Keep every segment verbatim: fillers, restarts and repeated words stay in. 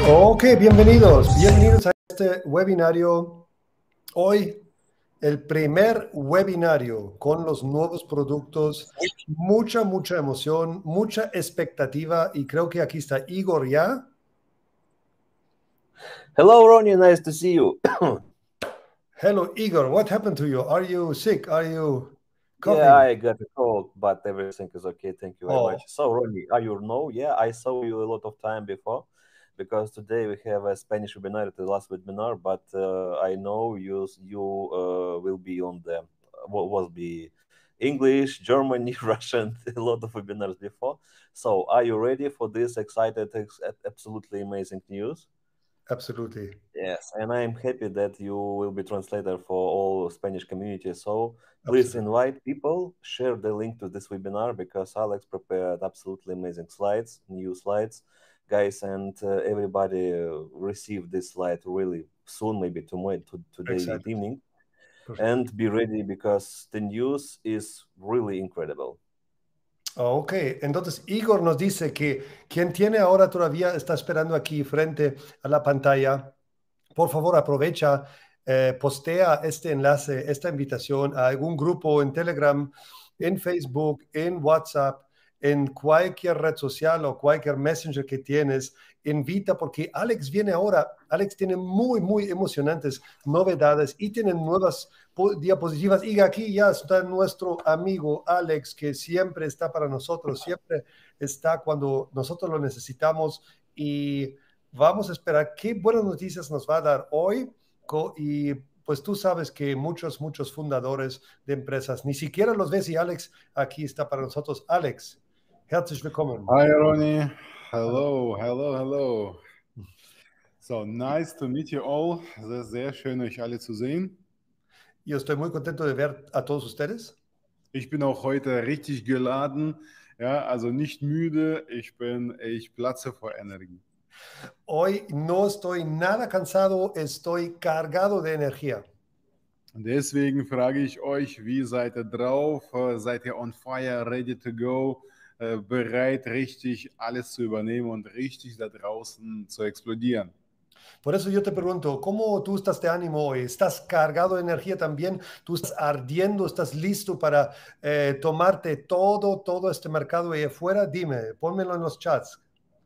Ok, bienvenidos, bienvenidos a este webinario. Hoy, el primer webinario con los nuevos productos, mucha, mucha emoción, mucha expectativa y creo que aquí está Igor ya. Hello, Ronnie, nice to see you. Hello, Igor, what happened to you? Are you sick? Are you Yeah, coughing? I got a cold, but everything is okay. Thank you very Oh, much. So, Ronnie, are you know? Yeah, I saw you a lot of time before because today we have a Spanish webinar, the last webinar, but uh, I know you you uh, will be on the what was be English, German, Russian, a lot of webinars before. So, are you ready for this excited, ex- absolutely amazing news? absolutely. Yes, and I am happy that you will be translator for all Spanish community. So please Absolutely. invite people, share the link to this webinar because Alex prepared absolutely amazing slides, new slides, guys, and uh, everybody uh, receive this slide really soon, maybe tomorrow, to, today Exactly. evening, Perfect. and be ready because the news is really incredible. Ok, entonces Igor nos dice que quien tiene ahora todavía está esperando aquí frente a la pantalla. Por favor, aprovecha, eh, postea este enlace, esta invitación a algún grupo en Telegram, en Facebook, en WhatsApp, en cualquier red social o cualquier messenger que tienes. Invita porque Alex viene ahora. Alex tiene muy, muy emocionantes novedades y tiene nuevas diapositivas. Y aquí ya está nuestro amigo Alex, que siempre está para nosotros, siempre está cuando nosotros lo necesitamos. Y vamos a esperar qué buenas noticias nos va a dar hoy. Y pues tú sabes que muchos, muchos fundadores de empresas ni siquiera los ves y Alex aquí está para nosotros. Alex, herzlich willkommen. Hi, Ronnie. Hello, hello, hello. So, nice to meet you all. Sehr, sehr schön, euch alle zu sehen. Yo estoy muy contento de ver a todos ustedes. Ich bin auch heute richtig geladen. Ja, also nicht müde. Ich bin, ich platze vor Energie. Hoy no estoy nada cansado, estoy cargado de energía. Deswegen frage ich euch, wie seid ihr drauf? Seid ihr on fire, ready to go? Bereit, richtig alles zu übernehmen und richtig da draußen zu explodieren? Por eso yo te pregunto, ¿cómo tú estás de ánimo hoy? ¿Estás cargado de energía también? ¿Tú estás ardiendo? ¿Estás listo para eh, tomarte todo, todo este mercado ahí afuera? Dime, pónmelo en los chats.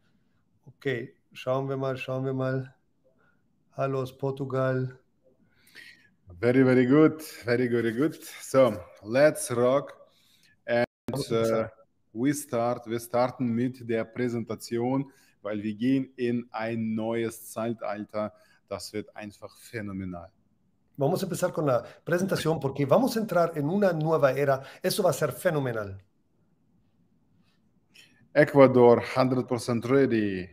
Ok, schauen wir mal, schauen wir mal. Hallo aus Portugal. Very, very good. Very, very good. So, let's rock. And uh, we start, wir starten mit der Präsentation, weil wir gehen in ein neues Zeitalter. Das wird einfach phänomenal. Vamos a empezar con la presentación porque vamos a entrar en una nueva era. Eso va a ser fenomenal. Ecuador, one hundred percent ready.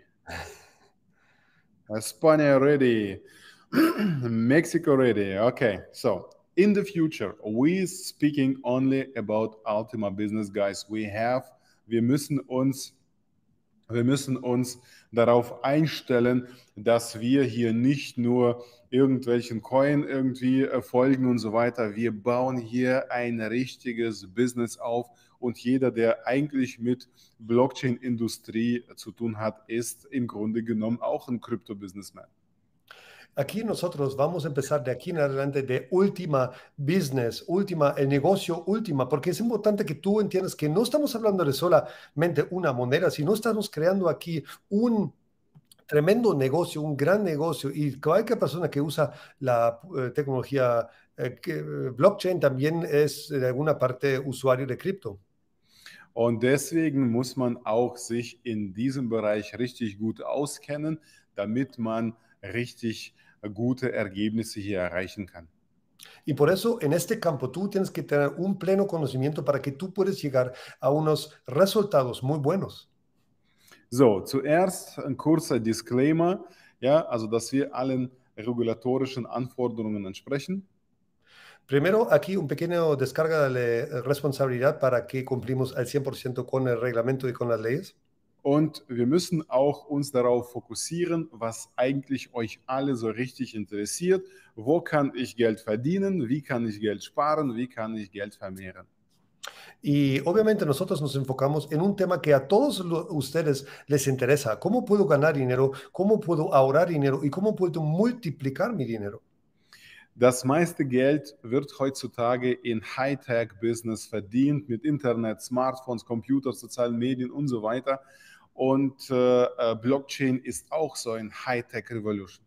España ready. Mexico ready. Okay, so in the future, we speaking only about Ultima Business, guys. We have, wir müssen uns Wir müssen uns darauf einstellen, dass wir hier nicht nur irgendwelchen Coin irgendwie folgen und so weiter. Wir bauen hier ein richtiges Business auf und jeder, der eigentlich mit Blockchain-Industrie zu tun hat, ist im Grunde genommen auch ein Crypto-Businessman. Aquí nosotros vamos a empezar de aquí en adelante de Ultima Business, Ultima, el negocio Ultima, porque es importante que tú entiendas que no estamos hablando de solamente una moneda, sino estamos creando aquí un tremendo negocio, un gran negocio, y cualquier persona que usa la eh, tecnología eh, que, eh, blockchain también es de alguna parte usuario de cripto. Und deswegen muss man auch sich in diesem Bereich richtig gut auskennen, damit man richtig gute Ergebnisse hier erreichen kann. Y por eso en este campo tú tienes que tener un pleno conocimiento para que tú puedas llegar a unos resultados muy buenos. So, zuerst ein kurzer Disclaimer, ja, also dass wir allen regulatorischen Anforderungen entsprechen. Primero, aquí un pequeño descarga de responsabilidad para que cumplimos al cien por ciento con el reglamento y con las leyes. Und wir müssen auch uns darauf fokussieren, was eigentlich euch alle so richtig interessiert. Wo kann ich Geld verdienen? Wie kann ich Geld sparen? Wie kann ich Geld vermehren? Y obviamente nosotros nos enfocamos en un tema que a todos lo- ustedes les interesa. ¿Cómo puedo ganar dinero? ¿Cómo puedo ahorrar dinero? ¿Y cómo puedo multiplicar mi dinero? Das meiste Geld wird heutzutage in Hightech-Business verdient mit Internet, Smartphones, Computers, sozialen Medien und so weiter. Und äh, äh, Blockchain ist auch so ein Hightech-Revolution.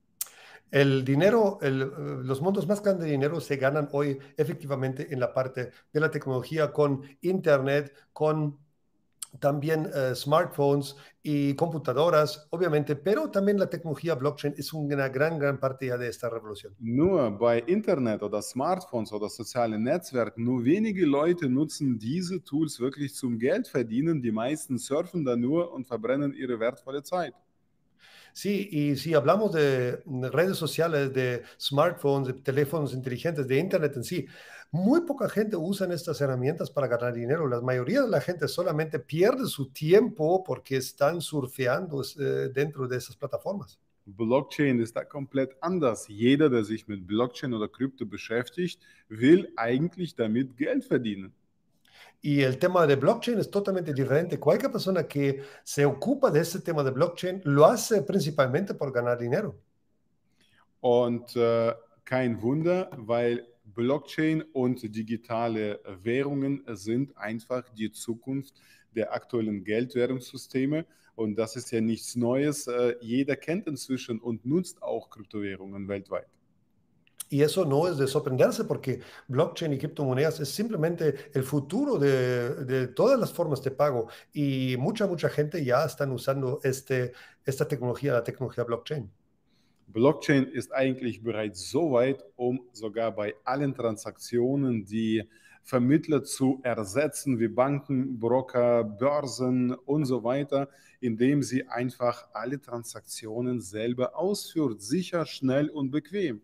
El dinero, el, eh, los montos más grandes de dinero se ganan hoy efectivamente en la parte de la tecnología con Internet, con también eh, smartphones y computadoras, obviamente, pero también la tecnología blockchain es una gran, gran parte ya de esta revolución. Nur bei Internet oder Smartphones oder sozialen Netzwerken, nur wenige Leute nutzen diese Tools wirklich zum Geld verdienen. Die meisten surfen da nur und verbrennen ihre wertvolle Zeit. Sí, y si hablamos de redes sociales, de smartphones, de teléfonos inteligentes, de Internet en sí, muy poca gente usa estas herramientas para ganar dinero. La mayoría de la gente solamente pierde su tiempo porque están surfeando eh, dentro de esas plataformas. Blockchain ist da komplett anders. Jeder, der sich mit Blockchain oder Krypto beschäftigt, will eigentlich damit Geld verdienen. Y el tema de blockchain es totalmente diferente. Cualquier persona que se ocupa de ese tema de blockchain lo hace principalmente por ganar dinero. Und äh, kein Wunder, weil Blockchain und digitale Währungen sind einfach die Zukunft der aktuellen Geldwährungssysteme. Und das ist ja nichts Neues. Äh, jeder kennt inzwischen und nutzt auch Kryptowährungen weltweit. Y eso no es de sorprenderse porque blockchain y criptomonedas es simplemente el futuro de, de todas las formas de pago y mucha, mucha gente ya están usando este, esta tecnología, la tecnología blockchain. Blockchain ist eigentlich bereits so weit, um sogar bei allen Transaktionen die Vermittler zu ersetzen, wie Banken, Broker, Börsen und so weiter, indem sie einfach alle Transaktionen selber ausführt, sicher, schnell und bequem.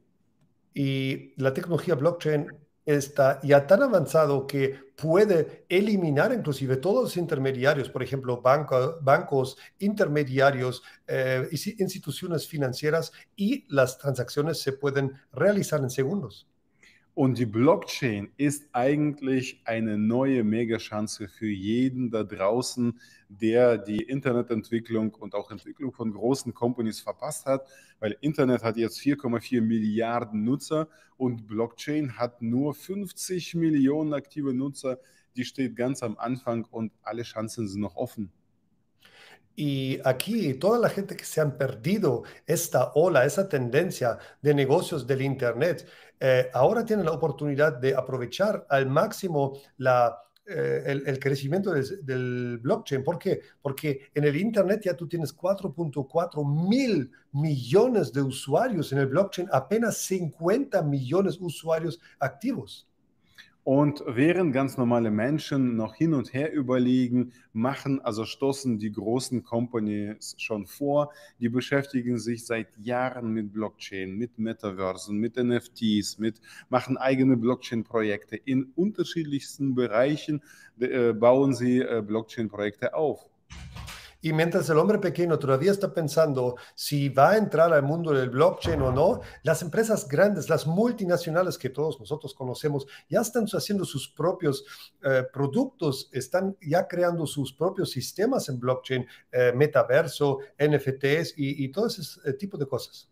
Y la tecnología blockchain está ya tan avanzado que puede eliminar inclusive todos los intermediarios, por ejemplo, banco, bancos, intermediarios, eh, instituciones financieras, y las transacciones se pueden realizar en segundos. Und die Blockchain ist eigentlich eine neue Megachance für jeden da draußen, der die Internetentwicklung und auch Entwicklung von großen Companies verpasst hat, weil Internet hat jetzt vier Komma vier Milliarden Nutzer und Blockchain hat nur fünfzig Millionen aktive Nutzer. Die steht ganz am Anfang und alle Chancen sind noch offen. Y aquí toda la gente que se han perdido esta ola, esa tendencia de negocios del Internet, eh, ahora tienen la oportunidad de aprovechar al máximo la, eh, el, el, crecimiento del, del blockchain. ¿Por qué? Porque en el Internet ya tú tienes cuatro punto cuatro mil millones de usuarios, en el blockchain apenas cincuenta millones de usuarios activos. Und während ganz normale Menschen noch hin und her überlegen, machen, also stoßen die großen Companies schon vor, die beschäftigen sich seit Jahren mit Blockchain, mit Metaversen, mit N F Ts, mit, machen eigene Blockchain-Projekte. In unterschiedlichsten Bereichen äh, bauen sie äh, Blockchain-Projekte auf. Y mientras el hombre pequeño todavía está pensando si va a entrar al mundo del blockchain o no, las empresas grandes, las multinacionales que todos nosotros conocemos, ya están haciendo sus propios eh, productos, están ya creando sus propios sistemas en blockchain, eh, metaverso, N F Ts y, y todo ese eh, tipo de cosas.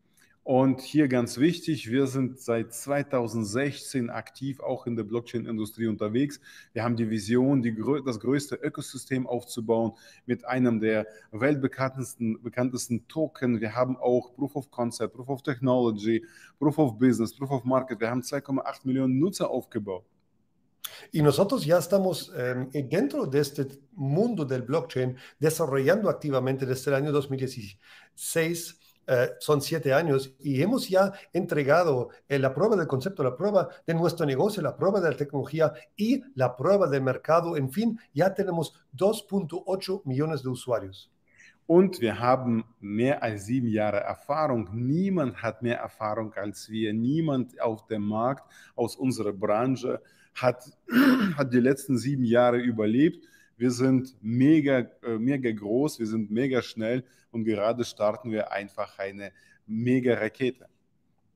Und hier ganz wichtig, wir sind seit zweitausendsechzehn aktiv auch in der Blockchain-Industrie unterwegs. Wir haben die Vision, die, das größte Ökosystem aufzubauen mit einem der weltbekanntesten bekanntesten Token. Wir haben auch Proof of Concept, Proof of Technology, Proof of Business, Proof of Market. Wir haben zwei Komma acht Millionen Nutzer aufgebaut. Y nosotros ya estamos eh, dentro de este mundo del blockchain desarrollando activamente desde el año dos mil dieciséis. Uh, son siete años y hemos ya entregado eh, la prueba del concepto, la prueba de nuestro negocio, la prueba de la tecnología y la prueba del mercado. En fin, ya tenemos dos Komma ocho millones de usuarios. Und wir haben mehr als sieben Jahre Erfahrung. Niemand hat mehr Erfahrung als wir. Niemand auf dem Markt aus unserer Branche hat, hat die letzten sieben Jahre überlebt. Wir sind mega, äh, mega groß, wir sind mega schnell und gerade starten wir einfach eine mega Rakete.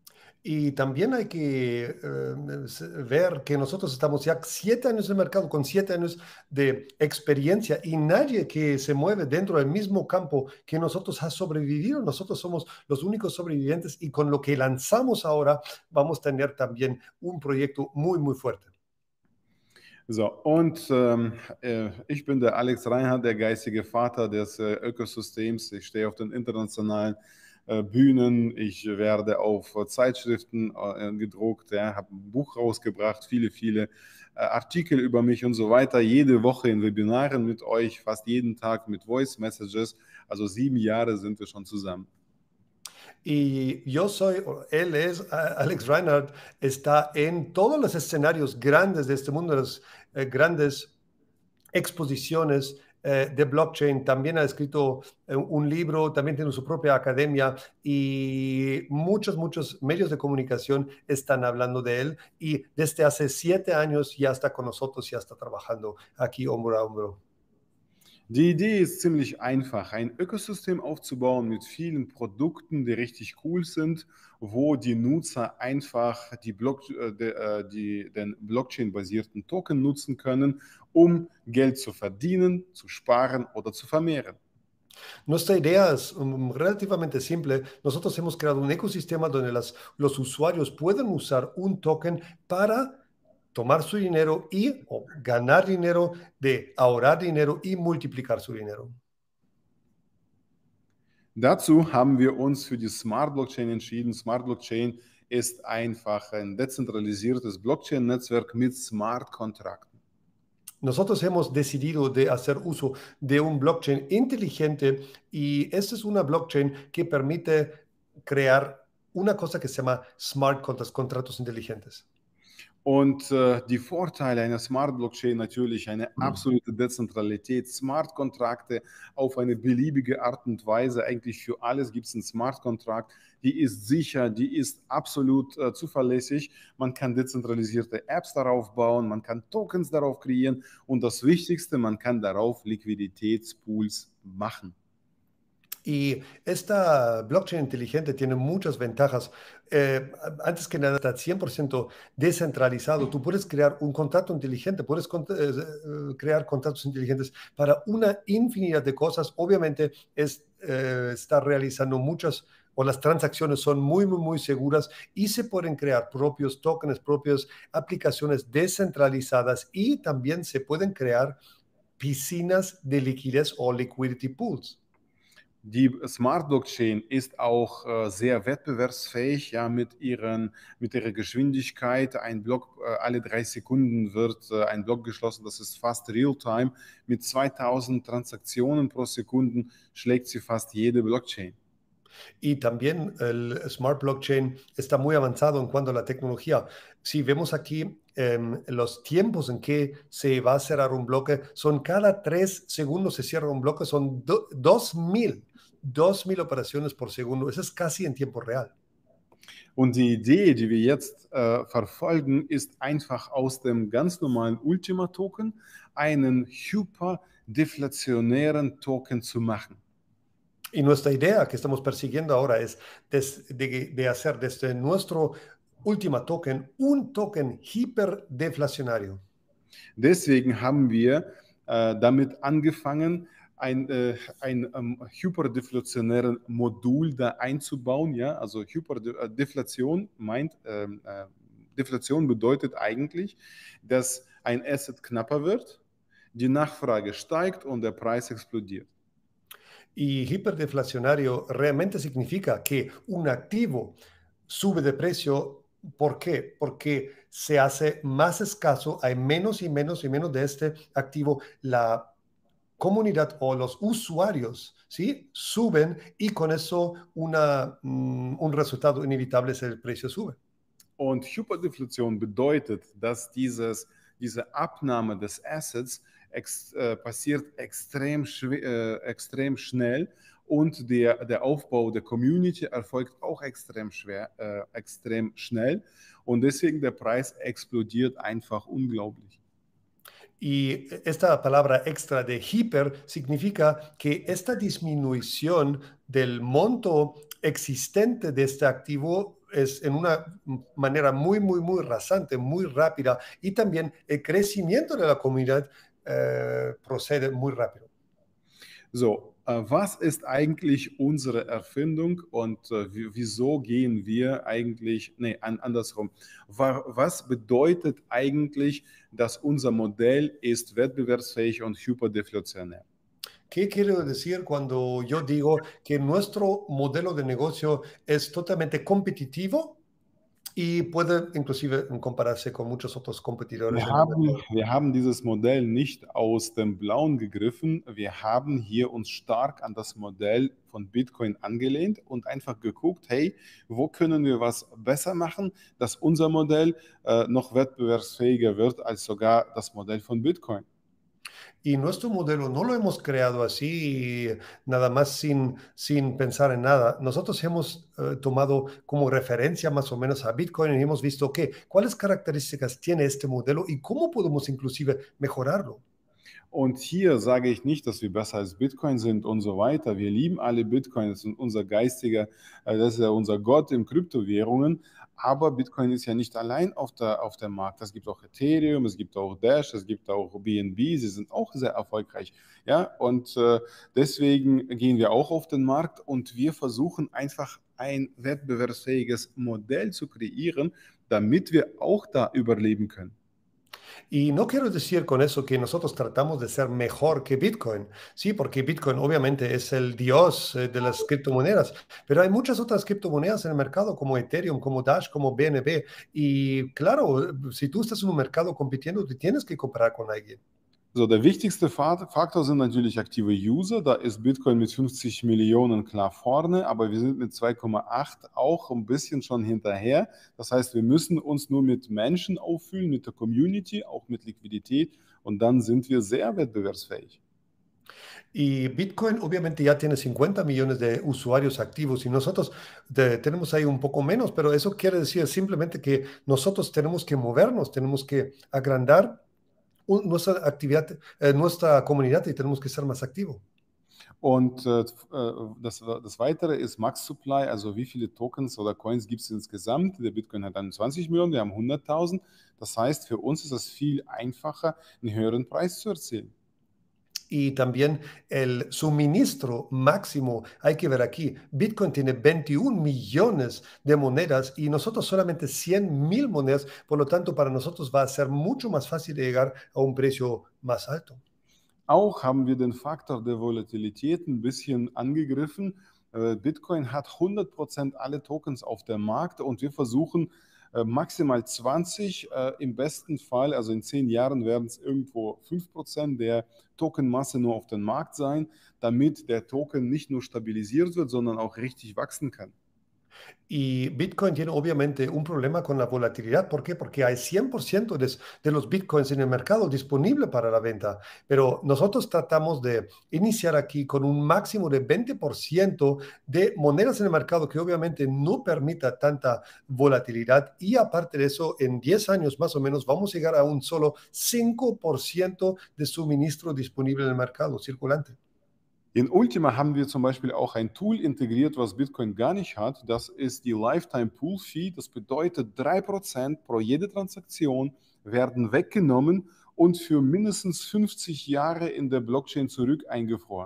Y también hay que eh, ver que nosotros estamos ya siete años en el mercado, con siete años de experiencia y nadie que se mueve dentro del mismo campo que nosotros ha sobrevivido. Nosotros somos los únicos sobrevivientes y con lo que lanzamos ahora vamos a tener también un proyecto muy, muy fuerte. So, und ähm, äh, ich bin der Alex Reinhardt, der geistige Vater des äh, Ökosystems. Ich stehe auf den internationalen äh, Bühnen. Ich werde auf äh, Zeitschriften äh, gedruckt, ja, habe ein Buch rausgebracht, viele, viele äh, Artikel über mich und so weiter. Jede Woche in Webinaren mit euch, fast jeden Tag mit Voice Messages. Also sieben Jahre sind wir schon zusammen. Y yo soy, él es, Alex Reinhardt, está en todos los escenarios grandes de este mundo, las eh, grandes exposiciones eh, de blockchain. También ha escrito eh, un libro, también tiene su propia academia y muchos, muchos medios de comunicación están hablando de él. Y desde hace siete años ya está con nosotros, ya está trabajando aquí hombro a hombro. Die Idee ist ziemlich einfach, ein Ökosystem aufzubauen mit vielen Produkten, die richtig cool sind, wo die Nutzer einfach die Block, die, die, den Blockchain-basierten Token nutzen können, um Geld zu verdienen, zu sparen oder zu vermehren. Nuestra idea es um, relativamente simple. Nosotros hemos creado un ecosistema donde las, los usuarios pueden usar un token para tomar su dinero y o ganar dinero, de ahorrar dinero y multiplicar su dinero. Dazu haben wir uns für die Smart Blockchain entschieden. Smart Blockchain ist einfach ein dezentralisiertes Blockchain-Netzwerk mit Smart-Kontrakten. Nosotros hemos decidido de hacer uso de un blockchain inteligente y esta es una blockchain que permite crear una cosa que se llama Smart Contracts, contratos inteligentes. Und äh, die Vorteile einer Smart Blockchain natürlich eine absolute Dezentralität, Smart-Kontrakte auf eine beliebige Art und Weise. Eigentlich für alles gibt es einen Smart-Kontrakt, die ist sicher, die ist absolut äh, zuverlässig. Man kann dezentralisierte Apps darauf bauen, man kann Tokens darauf kreieren und das Wichtigste, man kann darauf Liquiditätspools machen. Y esta blockchain inteligente tiene muchas ventajas. Eh, antes que nada, está cien por ciento descentralizado. Tú puedes crear un contrato inteligente, puedes eh, crear contratos inteligentes para una infinidad de cosas. Obviamente, es, eh, está realizando muchas, o las transacciones son muy, muy, muy seguras y se pueden crear propios tokens, propias aplicaciones descentralizadas y también se pueden crear piscinas de liquidez o liquidity pools. Die Smart Blockchain ist auch äh, sehr wettbewerbsfähig, ja, mit, ihren, mit ihrer Geschwindigkeit. Ein Block äh, alle drei Sekunden wird äh, ein Block geschlossen, das ist fast real-time. Mit zweitausend Transaktionen pro Sekunde schlägt sie fast jede Blockchain. Y también el Smart Blockchain está muy avanzado en cuanto a la tecnología. Si vemos aquí eh, los tiempos en que se va a cerrar un bloque, son cada tres segundos se cierra un bloque, son do, dos mil, dos mil operaciones por segundo. Eso es casi en tiempo real. Und die Idee, die wir jetzt äh, verfolgen, ist einfach aus dem ganz normalen Ultima-Token einen hyperdeflationären Token zu machen. Y nuestra idea que estamos persiguiendo ahora es des, de, de hacer desde nuestro Ultima Token un token hiperdeflacionario. Deswegen haben wir äh, damit angefangen, ein, äh, ein ähm, hyperdeflationären Modul da einzubauen. Ja? Also Hyperdeflation meint, äh, äh, Deflation bedeutet eigentlich, dass ein Asset knapper wird, die Nachfrage steigt und der Preis explodiert. Y hiperdeflacionario realmente significa que un activo sube de precio. ¿Por qué? Porque se hace más escaso, hay menos y menos y menos de este activo. La comunidad o los usuarios, ¿sí?, suben y con eso una, um, un resultado inevitable es el precio sube. Und Hyperdeflation bedeutet, dass dieses, diese Abnahme des Assets ex, äh, passiert extrem, äh, extrem schnell und der, der Aufbau der Community erfolgt auch extrem, schwer, äh, extrem schnell und deswegen der Preis explodiert einfach unglaublich. Y esta palabra extra de hiper significa que esta disminución del monto existente de este activo es en una manera muy, muy, muy rasante, muy rápida, y también el crecimiento de la comunidad eh, procede muy rápido. So, äh, was ist eigentlich unsere Erfindung und äh, wieso gehen wir eigentlich, nee, an, andersrum, Wa was bedeutet eigentlich, dass unser Modell ist wettbewerbsfähig und hyperdeflationär? ¿Qué quiero decir cuando yo digo que nuestro modelo de negocio es totalmente competitivo y puede inclusive compararse con muchos otros competidores Wir en el haben, mercado? wir haben dieses Modell nicht aus dem Blauen gegriffen. Wir haben hier uns stark an das Modell von Bitcoin angelehnt und einfach geguckt, hey, wo können wir was besser machen, dass unser Modell äh, noch wettbewerbsfähiger wird als sogar das Modell von Bitcoin. Y nuestro modelo no lo hemos creado así, nada más sin, sin pensar en nada. Nosotros hemos eh, tomado como referencia más o menos a Bitcoin y hemos visto que cuáles características tiene este modelo y cómo podemos inclusive mejorarlo. Und hier sage ich nicht, dass wir besser als Bitcoin sind und so weiter. Wir lieben alle Bitcoin, das ist unser geistiger, äh, das ist ja unser Gott in Kryptowährungen. Aber Bitcoin ist ja nicht allein auf der, auf dem Markt. Es gibt auch Ethereum, es gibt auch Dash, es gibt auch B N B, sie sind auch sehr erfolgreich. Ja, und äh, deswegen gehen wir auch auf den Markt und wir versuchen einfach ein wettbewerbsfähiges Modell zu kreieren, damit wir auch da überleben können. Y no quiero decir con eso que nosotros tratamos de ser mejor que Bitcoin, sí, porque Bitcoin obviamente es el dios eh, de las criptomonedas, pero hay muchas otras criptomonedas en el mercado como Ethereum, como Dash, como B N B. Y claro, eh, si tú estás en un mercado compitiendo, tú tienes que comparar con alguien. So, der wichtigste Fa- Faktor sind natürlich aktive User. Da ist Bitcoin mit fünfzig Millionen klar vorne, aber wir sind mit zwei Komma acht auch ein bisschen schon hinterher. Das heißt, wir müssen uns nur mit Menschen auffüllen, mit der Community, auch mit Liquidität und dann sind wir sehr wettbewerbsfähig. Y Bitcoin obviamente ya tiene cincuenta millones de usuarios activos y nosotros de- tenemos ahí un poco menos, pero eso quiere decir simplemente que nosotros tenemos que movernos, tenemos que agrandar un- nuestra actividad, eh, nuestra comunidad y tenemos que ser más activos. Und äh, das, das Weitere ist Max Supply, also wie viele Tokens oder Coins gibt es insgesamt? Der Bitcoin hat einundzwanzig Millionen, wir haben hunderttausend. Das heißt, für uns ist es viel einfacher, einen höheren Preis zu erzielen. Y también el suministro máximo, hay que ver aquí, Bitcoin tiene veintiún millones de monedas y nosotros solamente cien mil monedas, por lo tanto para nosotros va a ser mucho más fácil de llegar a un precio más alto. Auch haben wir den Faktor der Volatilität ein bisschen angegriffen. Äh, Bitcoin hat hundert Prozent alle Tokens auf dem Markt und wir versuchen äh, maximal zwanzig, äh, im besten Fall, also in zehn Jahren werden es irgendwo fünf Prozent der Tokenmasse nur auf dem Markt sein, damit der Token nicht nur stabilisiert wird, sondern auch richtig wachsen kann. Y Bitcoin tiene obviamente un problema con la volatilidad. ¿Por qué? Porque hay cien por ciento de, de los Bitcoins en el mercado disponible para la venta. Pero nosotros tratamos de iniciar aquí con un máximo de veinte por ciento de monedas en el mercado que obviamente no permita tanta volatilidad. Y aparte de eso, en diez años más o menos vamos a llegar a un solo cinco por ciento de suministro disponible en el mercado circulante. In Ultima haben wir zum Beispiel auch ein Tool integriert, was Bitcoin gar nicht hat. Das ist die Lifetime Pool Fee. Das bedeutet, drei Prozent pro jede Transaktion werden weggenommen und für mindestens fünfzig Jahre in der Blockchain zurück eingefroren.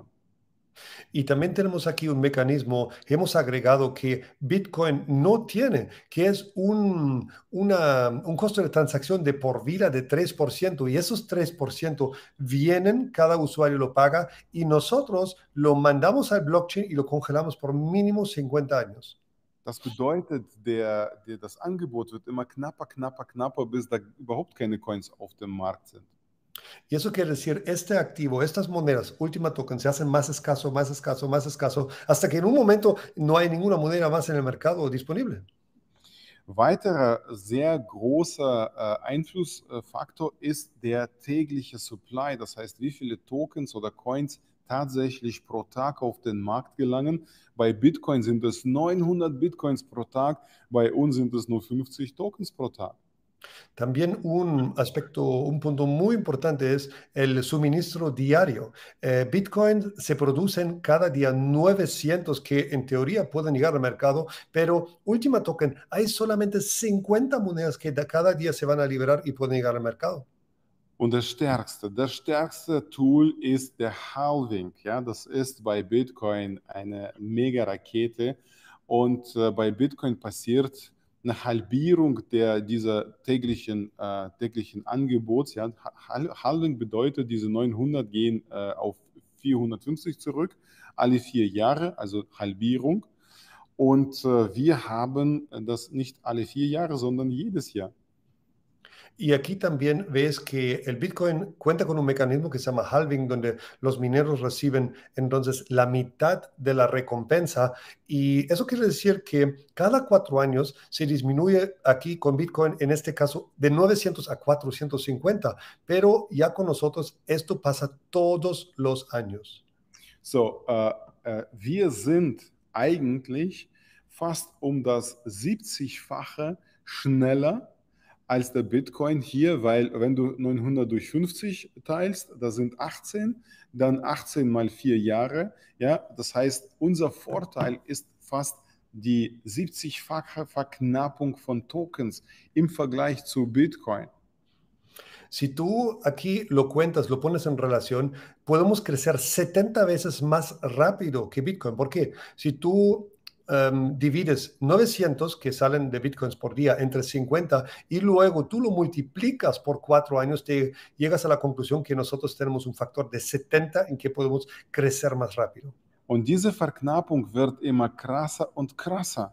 Y también tenemos aquí un mecanismo, hemos agregado que Bitcoin no tiene, que es un, una, un costo de transacción de por vida de tres por ciento y esos tres por ciento vienen, cada usuario lo paga y nosotros lo mandamos al blockchain y lo congelamos por mínimo cincuenta años. Das bedeutet, der, der, das Angebot wird immer knapper, knapper, knapper, bis da überhaupt keine Coins auf dem Markt sind. Y eso quiere decir, este activo, estas monedas, Ultima Token, se hacen más escaso, más escaso, más escaso, hasta que en un momento no hay ninguna moneda más en el mercado disponible. Weiterer sehr großer äh, Einflussfaktor ist der tägliche Supply, das heißt, wie viele Tokens oder Coins tatsächlich pro Tag auf den Markt gelangen. Bei Bitcoin sind es neunhundert Bitcoins pro Tag, bei uns sind es nur fünfzig Tokens pro Tag. También un aspecto, un punto muy importante es el suministro diario. Eh, Bitcoin se producen cada día novecientos que en teoría pueden llegar al mercado, pero última token, hay solamente cincuenta monedas que da- cada día se van a liberar y pueden llegar al mercado. Und das stärkste, das stärkste Tool ist der Halving. Ja, das ist bei Bitcoin eine Mega-Rakete. Und äh, bei Bitcoin passiert eine Halbierung der, dieser täglichen, äh, täglichen Angebots. Ja. Hal- Halving bedeutet, diese neunhundert gehen äh, auf vierhundertfünfzig zurück, alle vier Jahre, also Halbierung. Und äh, wir haben das nicht alle vier Jahre, sondern jedes Jahr. Y aquí también ves que el Bitcoin cuenta con un mecanismo que se llama halving, donde los mineros reciben entonces la mitad de la recompensa. Y eso quiere decir que cada cuatro años se disminuye aquí con Bitcoin, en este caso, de novecientos a cuatrocientos cincuenta. Pero ya con nosotros esto pasa todos los años. So, äh, äh, wir sind eigentlich fast um das siebzigfache schneller als der Bitcoin hier, weil wenn du neunhundert durch fünfzig teilst, das sind achtzehn, dann achtzehn mal vier Jahre, ja, das heißt, unser Vorteil ist fast die siebzigfache Verknappung von Tokens im Vergleich zu Bitcoin. Si tú aquí lo cuentas, lo pones en relación, podemos crecer setenta veces más rápido que Bitcoin. ¿Por qué? Si tú um, divides novecientos que salen de Bitcoins por día entre cincuenta y luego tú lo multiplicas por cuatro años, te llegas a la conclusión que nosotros tenemos un factor de setenta en que podemos crecer más rápido. Und diese Verknappung wird immer krasser und krasser.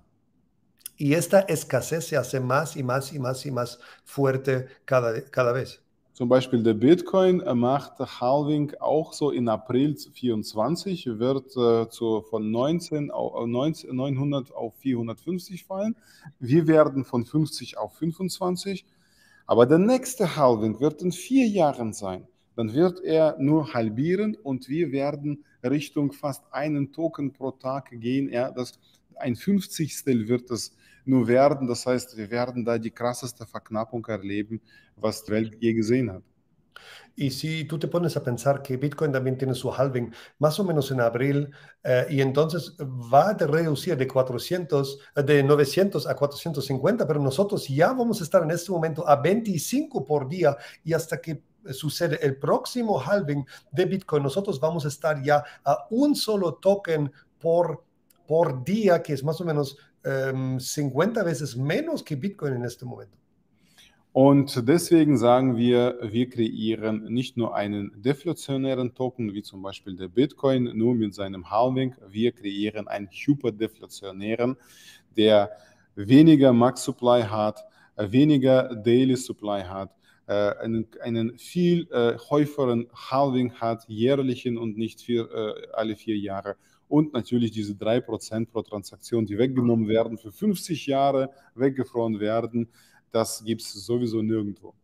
Y esta escasez se hace más y más y más y más fuerte cada, cada vez. Zum Beispiel der Bitcoin äh, macht Halving auch so in April vierundzwanzig, wird äh, zu, von neunzehn auf, neunzehn, neunhundert auf vierhundertfünfzig fallen. Wir werden von fünfzig auf fünfundzwanzig. Aber der nächste Halving wird in vier Jahren sein. Dann wird er nur halbieren und wir werden Richtung fast einen Token pro Tag gehen. Ja, das, ein Fünfzigstel wird es nur werden. Das heißt, wir werden da die krasseste Verknappung erleben, was die Welt je gesehen hat. Y si tú te pones a pensar que Bitcoin también tiene su halving más o menos en abril, eh, y entonces va a reducir de cuatrocientos, de novecientos a cuatrocientos cincuenta, pero nosotros ya vamos a estar en este momento a veinticinco por día, y hasta que sucede el próximo halving de Bitcoin, nosotros vamos a estar ya a un solo token por, por día, que es más o menos um, cincuenta veces menos que Bitcoin en este momento. Und deswegen sagen wir, wir kreieren nicht nur einen deflationären Token, wie zum Beispiel der Bitcoin, nur mit seinem Halving, wir kreieren einen hyperdeflationären, der weniger Max Supply hat, weniger Daily Supply hat, einen, einen viel äh, häufigeren Halving hat, jährlichen und nicht vier, äh, alle vier Jahre. Und natürlich diese drei Prozent pro Transaktion, die weggenommen werden, für fünfzig Jahre weggefroren werden. Das gibt es sowieso nirgendwo.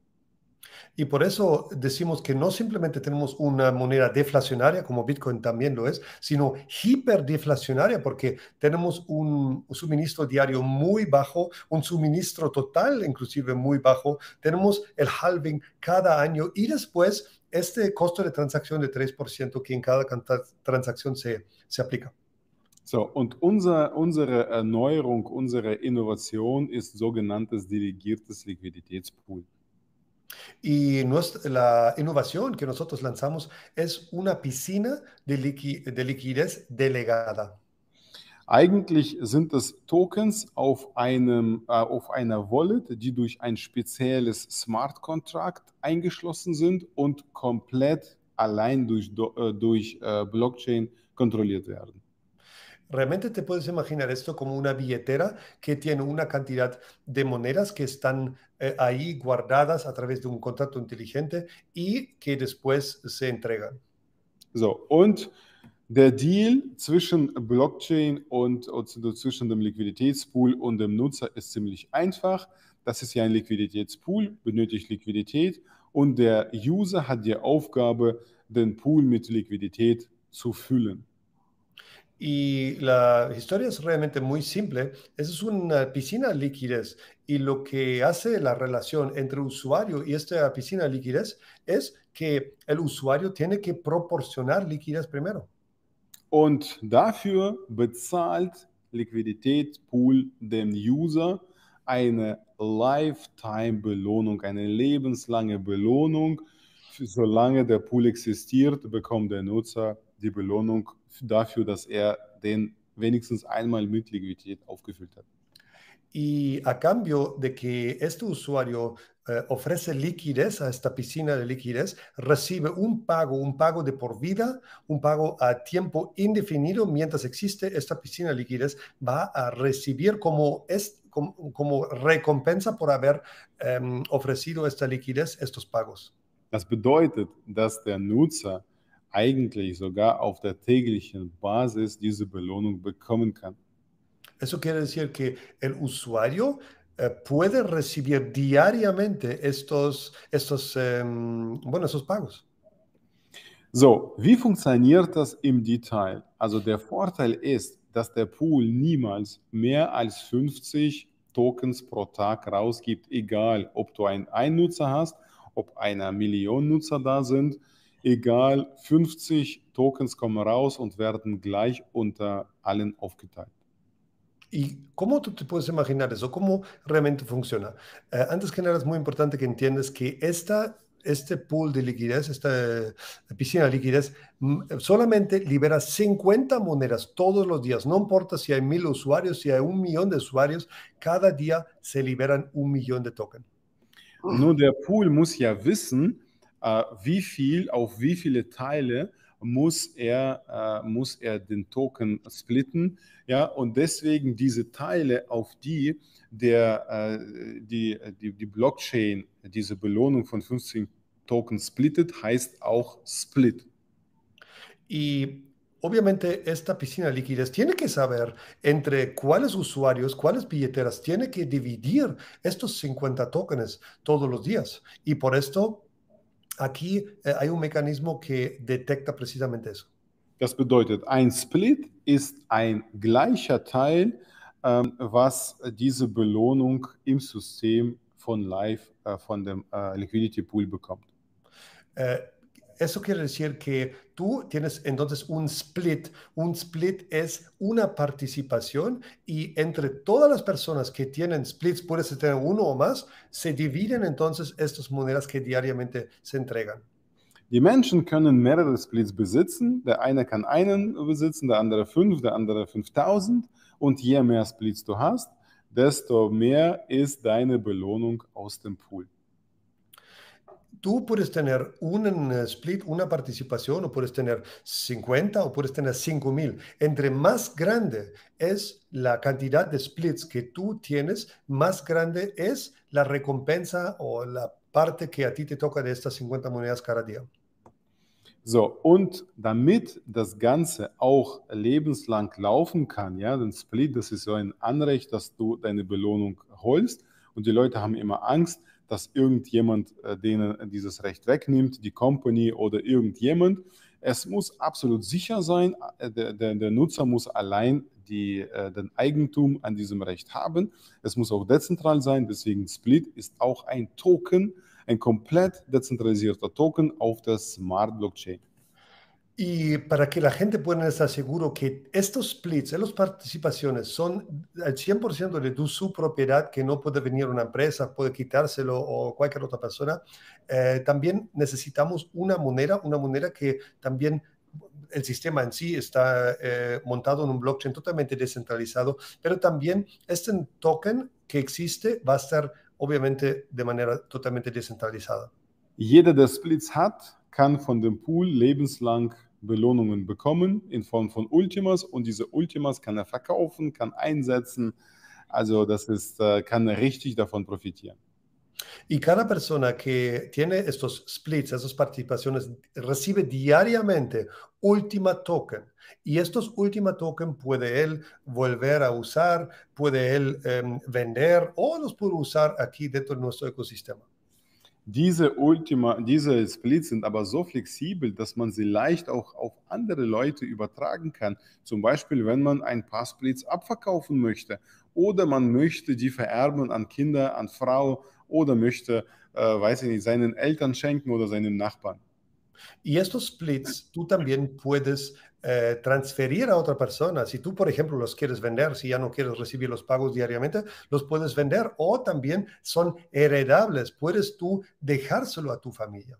Y por eso decimos que no simplemente tenemos una moneda deflacionaria, como Bitcoin también lo es, sino hiperdeflacionaria, porque tenemos un suministro diario muy bajo, un suministro total inclusive muy bajo, tenemos el halving cada año y después este costo de transacción de tres por ciento que en cada transacción se, se aplica. So, und unser, unsere Erneuerung, unsere Innovation ist sogenanntes delegiertes Liquiditätspool. Y nuestra, la innovación que nosotros lanzamos es una piscina de, liqui, de liquidez delegada. Eigentlich sind es Tokens auf, einem, äh, auf einer Wallet, die durch ein spezielles Smart Contract eingeschlossen sind und komplett allein durch, äh, durch äh, Blockchain kontrolliert werden. Realmente te puedes imaginar esto como una billetera que tiene una cantidad de monedas que están eh, ahí guardadas a través de un contrato inteligente y que después se entregan. So, und der Deal zwischen Blockchain und, und zwischen dem Liquiditätspool und dem Nutzer ist ziemlich einfach. Das ist ja ein Liquiditätspool, benötigt Liquidität und der User hat die Aufgabe, den Pool mit Liquidität zu füllen. Y la historia es realmente muy simple. Esa es una piscina de liquidez y lo que hace la relación entre usuario y esta piscina de liquidez es que el usuario tiene que proporcionar liquidez primero. Und dafür bezahlt Liquiditätspool dem User eine Lifetime-Belohnung, eine lebenslange Belohnung. Für, solange der Pool existiert, bekommt der Nutzer die Belohnung dafür, dass er den wenigstens einmal mit Liquidität aufgefüllt hat. Y a cambio de que este usuario eh, ofrece liquidez a esta piscina de liquidez, recibe un pago, un pago de por vida, un pago a tiempo indefinido. Mientras existe esta piscina de liquidez, va a recibir como, es, como, como recompensa por haber ähm, ofrecido esta liquidez, estos pagos. Das bedeutet, dass der Nutzer eigentlich sogar auf der täglichen Basis diese Belohnung bekommen kann. Eso quiere decir que el usuario eh, puede recibir diariamente estos, estos, eh, bueno, esos pagos. So, wie funktioniert das im Detail? Also der Vorteil ist, dass der Pool niemals mehr als fünfzig Tokens pro Tag rausgibt, egal ob du einen Einnutzer hast, ob eine Million Nutzer da sind, egal, fünfzig Tokens kommen raus und werden gleich unter allen aufgeteilt. ¿Y cómo tú te puedes imaginar eso? ¿Cómo realmente funciona? Eh, antes que nada es muy importante que entiendas que esta, este pool de liquidez, esta eh, piscina de liquidez, mm, solamente libera cincuenta monedas todos los días. No importa si hay mil usuarios, si hay un millón de usuarios, cada día se liberan un millón de tokens. Nur der Pool muss ja wissen, äh, wie viel, auf wie viele Teile muss er, äh, muss er den Token splitten, ja, und deswegen diese Teile, auf die der, äh, die, die, die Blockchain diese Belohnung von fünfzig Tokens splittet, heißt auch Split. Y obviamente esta piscina de liquidez tiene que saber entre cuáles usuarios, cuáles billeteras, tiene que dividir estos cincuenta tokens todos los días. Y por esto aquí eh, hay un mecanismo que detecta precisamente eso. Das bedeutet, ein Split ist ein gleicher Teil, ähm, was diese Belohnung im System von Live, äh, von dem äh, Liquidity Pool bekommt. Eh, Eso quiere decir que tú tienes entonces un split. Un split es una participación y entre todas las personas que tienen splits, puedes tener uno o más, se dividen entonces estas monedas que diariamente se entregan. Die Menschen können mehrere Splits besitzen. Der eine kann einen besitzen, der andere fünf, der andere fünftausend. Und je mehr Splits du hast, desto mehr ist deine Belohnung aus dem Pool. Tú puedes tener un split, una participación, o puedes tener cincuenta o puedes tener cinco mil. Entre más grande es la cantidad de splits que tú tienes, más grande es la recompensa o la parte que a ti te toca de estas cincuenta monedas cada día. So, und damit das Ganze auch lebenslang laufen kann, ja, den Split, das ist so ein Anrecht, dass du deine Belohnung holst, und die Leute haben immer Angst, dass irgendjemand äh, denen dieses Recht wegnimmt, die Company oder irgendjemand. Es muss absolut sicher sein, äh, der, der, der Nutzer muss allein die, äh, den Eigentum an diesem Recht haben. Es muss auch dezentral sein, deswegen Split ist auch ein Token, ein komplett dezentralisierter Token auf der Smart Blockchain. Y para que la gente pueda estar seguro que estos splits, las participaciones son al cien por ciento de tu, su propiedad, que no puede venir una empresa, puede quitárselo o cualquier otra persona, eh, también necesitamos una moneda, una moneda que también el sistema en sí está eh, montado en un blockchain totalmente descentralizado, pero también este token que existe va a estar obviamente de manera totalmente descentralizada. Jeder, der Splits hat, kann von dem Pool lebenslang Belohnungen bekommen in Form von Ultimas, und diese Ultimas kann er verkaufen, kann einsetzen. Also das ist, kann er richtig davon profitieren. Y cada persona que tiene estos splits, esas participaciones, recibe diariamente última token. Y estos última token puede él volver a usar, puede él eh, vender o los puede usar aquí dentro de nuestro ecosistema. Diese Ultima, diese Splits sind aber so flexibel, dass man sie leicht auch auf andere Leute übertragen kann. Zum Beispiel, wenn man ein paar Splits abverkaufen möchte oder man möchte die vererben an Kinder, an Frau oder möchte, äh, weiß ich nicht, seinen Eltern schenken oder seinen Nachbarn. Y estos splits tú también puedes eh, transferir a otra persona. Si tú, por ejemplo, los quieres vender, si ya no quieres recibir los pagos diariamente, los puedes vender o también son heredables. Puedes tú dejárselo a tu familia.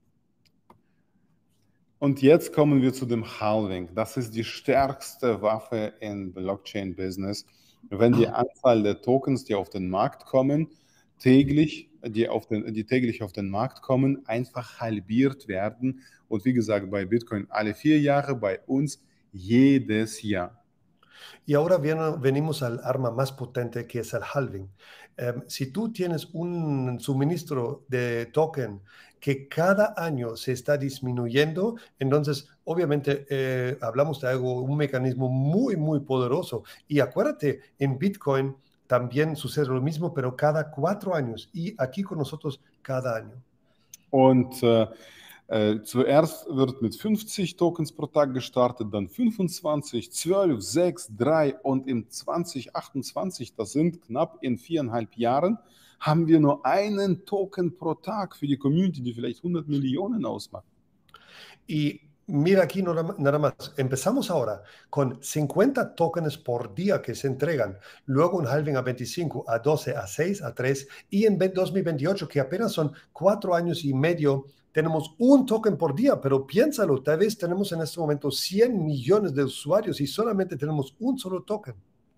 Und jetzt kommen wir zu dem Halving. Das ist die stärkste Waffe im Blockchain-Business. Wenn die Anzahl der Tokens, die auf den Markt kommen, täglich, die, auf den, die täglich auf den Markt kommen, einfach halbiert werden. Und wie gesagt, bei Bitcoin alle vier Jahre, bei uns jedes Jahr. Y ahora viene, venimos al arma más potente que es el halving. Eh, si tú tienes un suministro de token que cada año se está disminuyendo, entonces obviamente eh, hablamos de algo, un mecanismo muy, muy poderoso. Y acuérdate, en Bitcoin también sucede lo mismo, pero cada cuatro años y aquí con nosotros cada año. Und äh, Äh, zuerst wird mit fünfzig Tokens pro Tag gestartet, dann fünfundzwanzig, zwölf, sechs, drei und im zwanzig achtundzwanzig, das sind knapp in viereinhalb Jahren, haben wir nur einen Token pro Tag für die Community, die vielleicht hundert Millionen ausmacht. Y mira aquí nada más, empezamos ahora con cincuenta tokens por día que se entregan, luego un halving a veinticinco, a doce, a seis, a tres y en dos mil veintiocho, que apenas son cuatro años y medio, tenemos un token por día, pero piénsalo, tal vez tenemos en este momento cien millones de usuarios y solamente tenemos un solo token.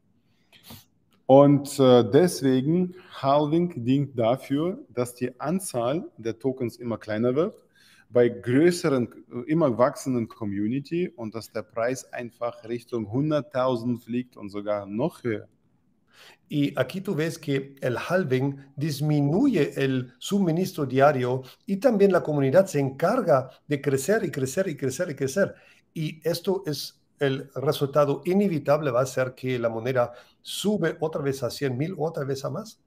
Und äh, deswegen, Halving dient dafür, dass die Anzahl der Tokens immer kleiner wird, bei größeren, immer wachsenden Community und dass der Preis einfach Richtung hunderttausend fliegt und sogar noch höher. Y aquí tú ves que el halving disminuye el suministro diario y también la comunidad se encarga de crecer y crecer y crecer y crecer. Y esto es el resultado inevitable, va a ser que la moneda sube otra vez a cien mil, otra vez a más.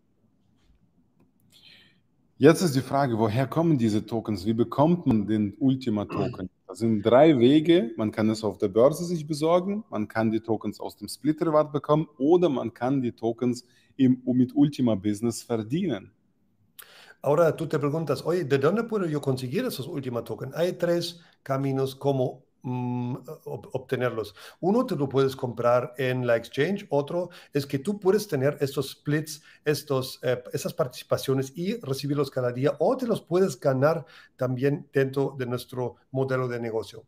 Jetzt ist die Frage, woher kommen diese Tokens? Wie bekommt man den Ultima-Token? Das sind drei Wege. Man kann es auf der Börse sich besorgen, man kann die Tokens aus dem Split-Reward bekommen oder man kann die Tokens im, mit Ultima-Business verdienen. Ahora tú te preguntas, oye, ¿de dónde puedo yo conseguir esos Ultima Tokens? Hay tres caminos como mm, obtenerlos. Uno, te lo puedes comprar en la exchange. Otro es que tú puedes tener estos splits, estos, eh, esas participaciones y recibirlos cada día, o te los puedes ganar también dentro de nuestro modelo de negocio.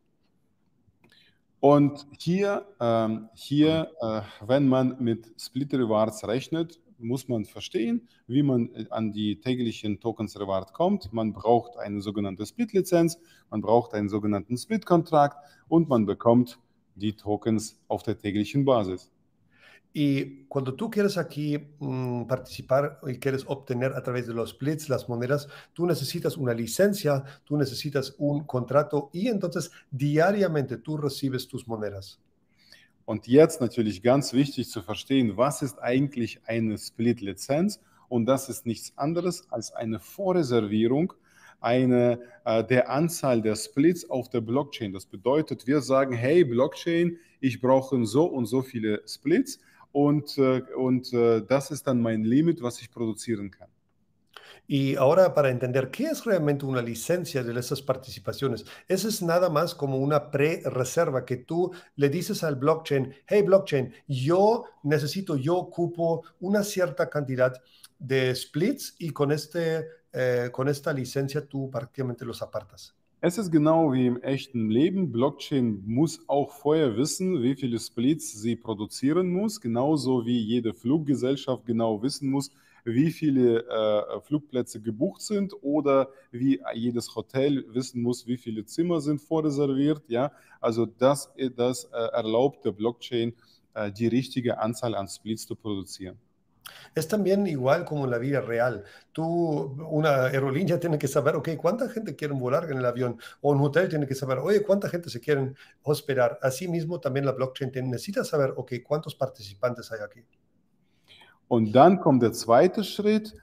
Und hier, ähm, hier äh, wenn man mit Split Rewards rechnet, muss man verstehen, wie man an die täglichen Tokens Reward kommt. Man braucht eine sogenannte Split-Lizenz, man braucht einen sogenannten Split-Kontrakt und man bekommt die Tokens auf der täglichen Basis. Y cuando tú quieres aquí mmm, participar y quieres obtener a través de los splits las monedas, tú necesitas una licencia, tú necesitas un contrato y entonces diariamente tú recibes tus monedas. Und jetzt natürlich ganz wichtig zu verstehen, was ist eigentlich eine Split-Lizenz? Und das ist nichts anderes als eine Vorreservierung eine, äh, der Anzahl der Splits auf der Blockchain. Das bedeutet, wir sagen, hey Blockchain, ich brauche so und so viele Splits und, äh, und äh, das ist dann mein Limit, was ich produzieren kann. Y ahora para entender qué es realmente una licencia de esas participaciones, eso es nada más como una pre-reserva que tú le dices al blockchain, hey blockchain, yo necesito, yo ocupo una cierta cantidad de splits y con, este, eh, con esta licencia tú prácticamente los apartas. Es ist genau wie im echten Leben. Blockchain muss auch vorher wissen, wie viele Splits sie produzieren muss, genauso wie jede Fluggesellschaft genau wissen muss, wie viele äh, Flugplätze gebucht sind oder wie jedes Hotel wissen muss, wie viele Zimmer sind vorreserviert. Ja? Also das, das äh, erlaubt der Blockchain, äh, die richtige Anzahl an Splits zu produzieren. Es también igual como en la vida real. Tú, una aerolínea tiene que saber, ok, ¿cuánta gente quiere volar en el avión? O un hotel tiene que saber, oye, ¿cuánta gente se quieren hospedar? Asimismo, también la blockchain necesita saber, ok, ¿cuántos participantes hay aquí? Und dann kommt der zweite Schritt,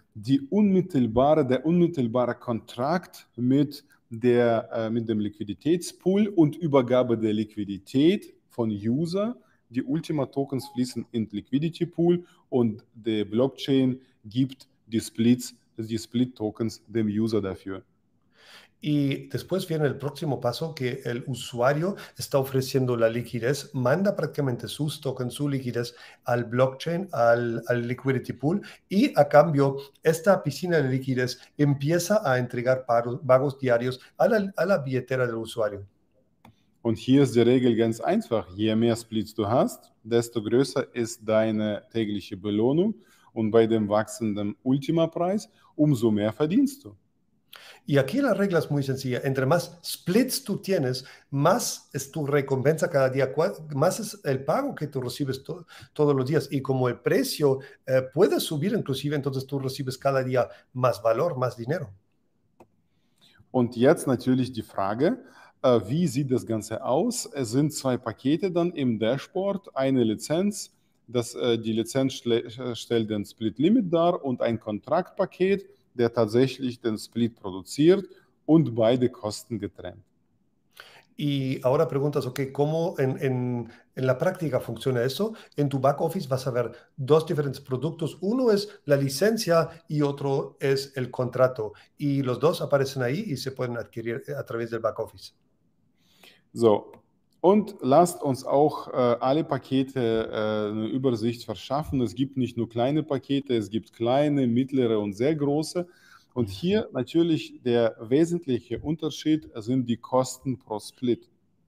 die unmittelbare, der unmittelbare Kontrakt mit, der, äh, mit dem Liquiditätspool und Übergabe der Liquidität von User. Die Ultima-Tokens fließen in den Liquidity Pool und die Blockchain gibt die Splits, die Split-Tokens dem User dafür. Y después viene el próximo paso, que el usuario está ofreciendo la liquidez, manda prácticamente sus tokens, su liquidez al blockchain, al, al liquidity pool, y a cambio esta piscina de liquidez empieza a entregar pagos, pagos diarios a la, a la billetera del usuario. Und hier ist die Regel ganz einfach. Je mehr Splits du hast, desto größer ist deine tägliche Belohnung. Und bei dem wachsenden Ultima-Preis, umso mehr verdienst du. Y aquí la regla es muy sencilla. Entre más splits tú tienes, más es tu recompensa cada día, más es el pago que tú recibes to todos los días. Y como el precio eh, puede subir inclusive, entonces tú recibes cada día más valor, más dinero. Und jetzt natürlich die Frage, äh, wie sieht das Ganze aus? Es sind zwei Pakete dann im Dashboard, eine Lizenz, das, äh, die Lizenz stellt den Split-Limit dar und ein Kontraktpaket, der tatsächlich den Split produziert und beide Kosten getrennt. Y ahora preguntas, ok, ¿cómo en, en, en la práctica funciona eso? En tu back office vas a ver dos diferentes productos. Uno es la licencia y otro es el contrato. Y los dos aparecen ahí y se pueden adquirir a través del back office. So, und lasst uns auch äh, alle Pakete äh, eine Übersicht verschaffen. Es gibt nicht nur kleine Pakete, es gibt kleine, mittlere und sehr große. Und hier natürlich der wesentliche Unterschied sind die Kosten pro Split.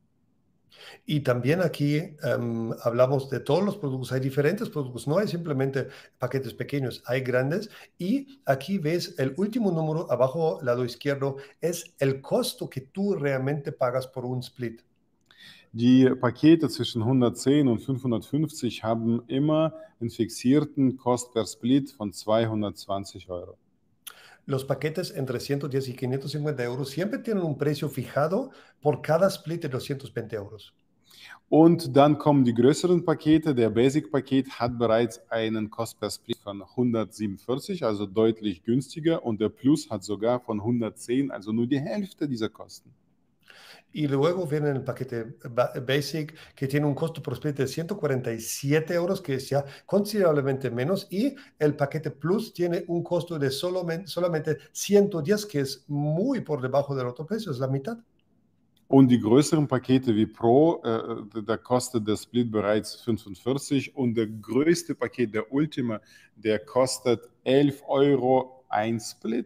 Y también aquí um, hablamos de todos los productos. Hay diferentes productos, no hay simplemente paquetes pequeños, hay grandes. Y aquí ves el último número abajo, lado izquierdo, es el costo que tú realmente pagas por un split. Die Pakete zwischen hundertzehn und fünfhundertfünfzig haben immer einen fixierten Kost per Split von zweihundertzwanzig Euro. Los paquetes entre ciento diez y quinientos cincuenta euros siempre tienen un precio fijado por cada split de doscientos veinte euros. Und dann kommen die größeren Pakete. Der Basic-Paket hat bereits einen Cost per Split von hundertsiebenundvierzig, also deutlich günstiger. Und der Plus hat sogar von hundertzehn, also nur die Hälfte dieser Kosten. Y luego viene el paquete Basic, que tiene un costo por split de ciento cuarenta y siete euros, que es ya considerablemente menos. Y el paquete Plus tiene un costo de solamente, solamente ciento diez, que es muy por debajo del otro precio, es la mitad. Und die größeren Pakete wie Pro, äh, da kostet der Split bereits fünfundvierzig. Und der größte Paket, der Ultima, der kostet elf Euro ein Split.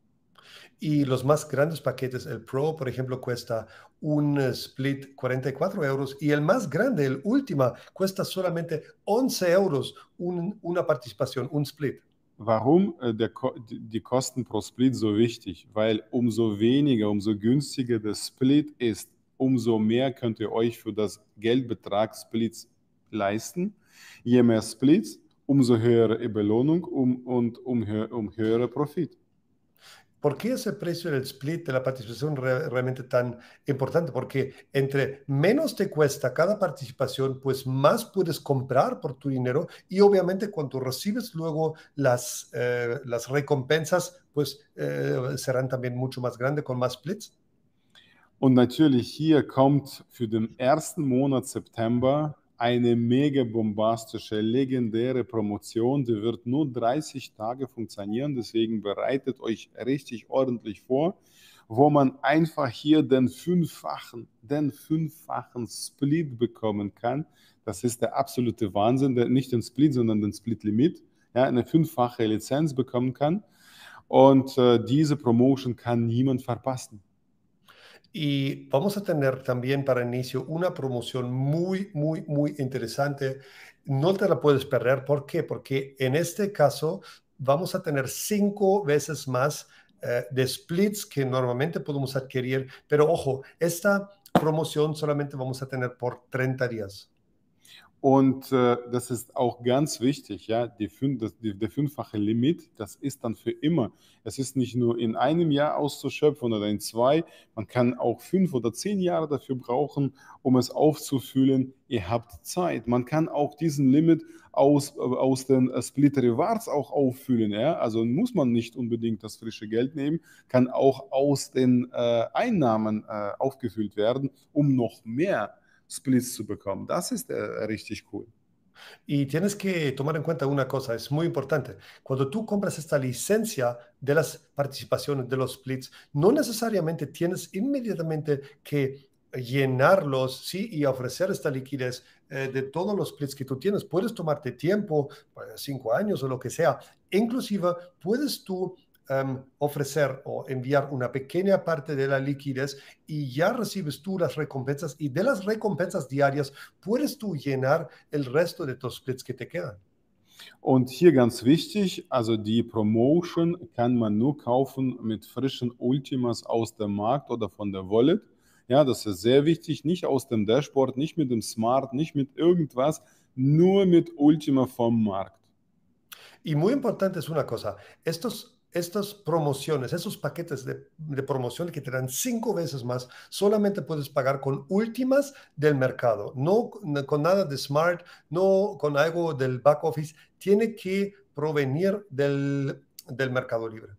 Y los más grandes paquetes, el Pro, por ejemplo, cuesta un split cuarenta y cuatro euros. Y el más grande, el Ultima, cuesta solamente once euros un, una participación, un split. Warum äh, der, die Kosten pro Split so wichtig? Weil umso weniger, umso günstiger der Split ist, umso mehr könnt ihr euch für das Geldbetrag Splits leisten. Je mehr Splits, umso höhere Belohnung um, und um, um höhere Profit. ¿Por qué ese precio del split de la participación re realmente tan importante? Porque entre menos te cuesta cada participación, pues más puedes comprar por tu dinero y obviamente cuando recibes luego las, eh, las recompensas, pues eh, serán también mucho más grandes con más splits. Und natürlich hier kommt für den ersten Monat September eine mega bombastische, legendäre Promotion, die wird nur dreißig Tage funktionieren, deswegen bereitet euch richtig ordentlich vor, wo man einfach hier den fünffachen, den fünffachen Split bekommen kann. Das ist der absolute Wahnsinn, der, nicht den Split, sondern den Split-Limit, ja, eine fünffache Lizenz bekommen kann. Und äh, diese Promotion kann niemand verpassen. Y vamos a tener también para inicio una promoción muy, muy, muy interesante. No te la puedes perder. ¿Por qué? Porque en este caso vamos a tener cinco veces más eh, de splits que normalmente podemos adquirir. Pero ojo, esta promoción solamente vamos a tener por treinta días. Und äh, das ist auch ganz wichtig, ja, die fün das, die, der fünffache Limit, das ist dann für immer. Es ist nicht nur in einem Jahr auszuschöpfen oder in zwei, man kann auch fünf oder zehn Jahre dafür brauchen, um es aufzufüllen. Ihr habt Zeit. Man kann auch diesen Limit aus, äh, aus den äh, Split Rewards auch auffüllen, ja, also muss man nicht unbedingt das frische Geld nehmen, kann auch aus den äh, Einnahmen äh, aufgefüllt werden, um noch mehr Splits zu bekommen. Das ist äh, richtig cool. Y tienes que tomar en cuenta una cosa, es muy importante. Cuando tú compras esta licencia de las participaciones, de los splits, no necesariamente tienes inmediatamente que llenarlos, ¿sí? Y ofrecer esta liquidez eh, de todos los splits que tú tienes. Puedes tomarte tiempo, pues, cinco años o lo que sea. Inclusive, puedes tú um, ofrecer o enviar una pequeña parte de la liquidez y ya recibes tú las recompensas y de las recompensas diarias puedes tú llenar el resto de tus splits que te quedan. Und hier ganz wichtig, also die Promotion kann man nur kaufen mit frischen Ultimas aus dem Markt oder von der Wallet. Ja, das ist sehr wichtig, nicht aus dem Dashboard, nicht mit dem Smart, nicht mit irgendwas, nur mit Ultima vom Markt. Y muy importante es una cosa, estos estas promociones, esos paquetes de, de promoción que te dan cinco veces más, solamente puedes pagar con últimas del mercado, no con nada de Smart, no con algo del back office, tiene que provenir del, del Mercado Libre.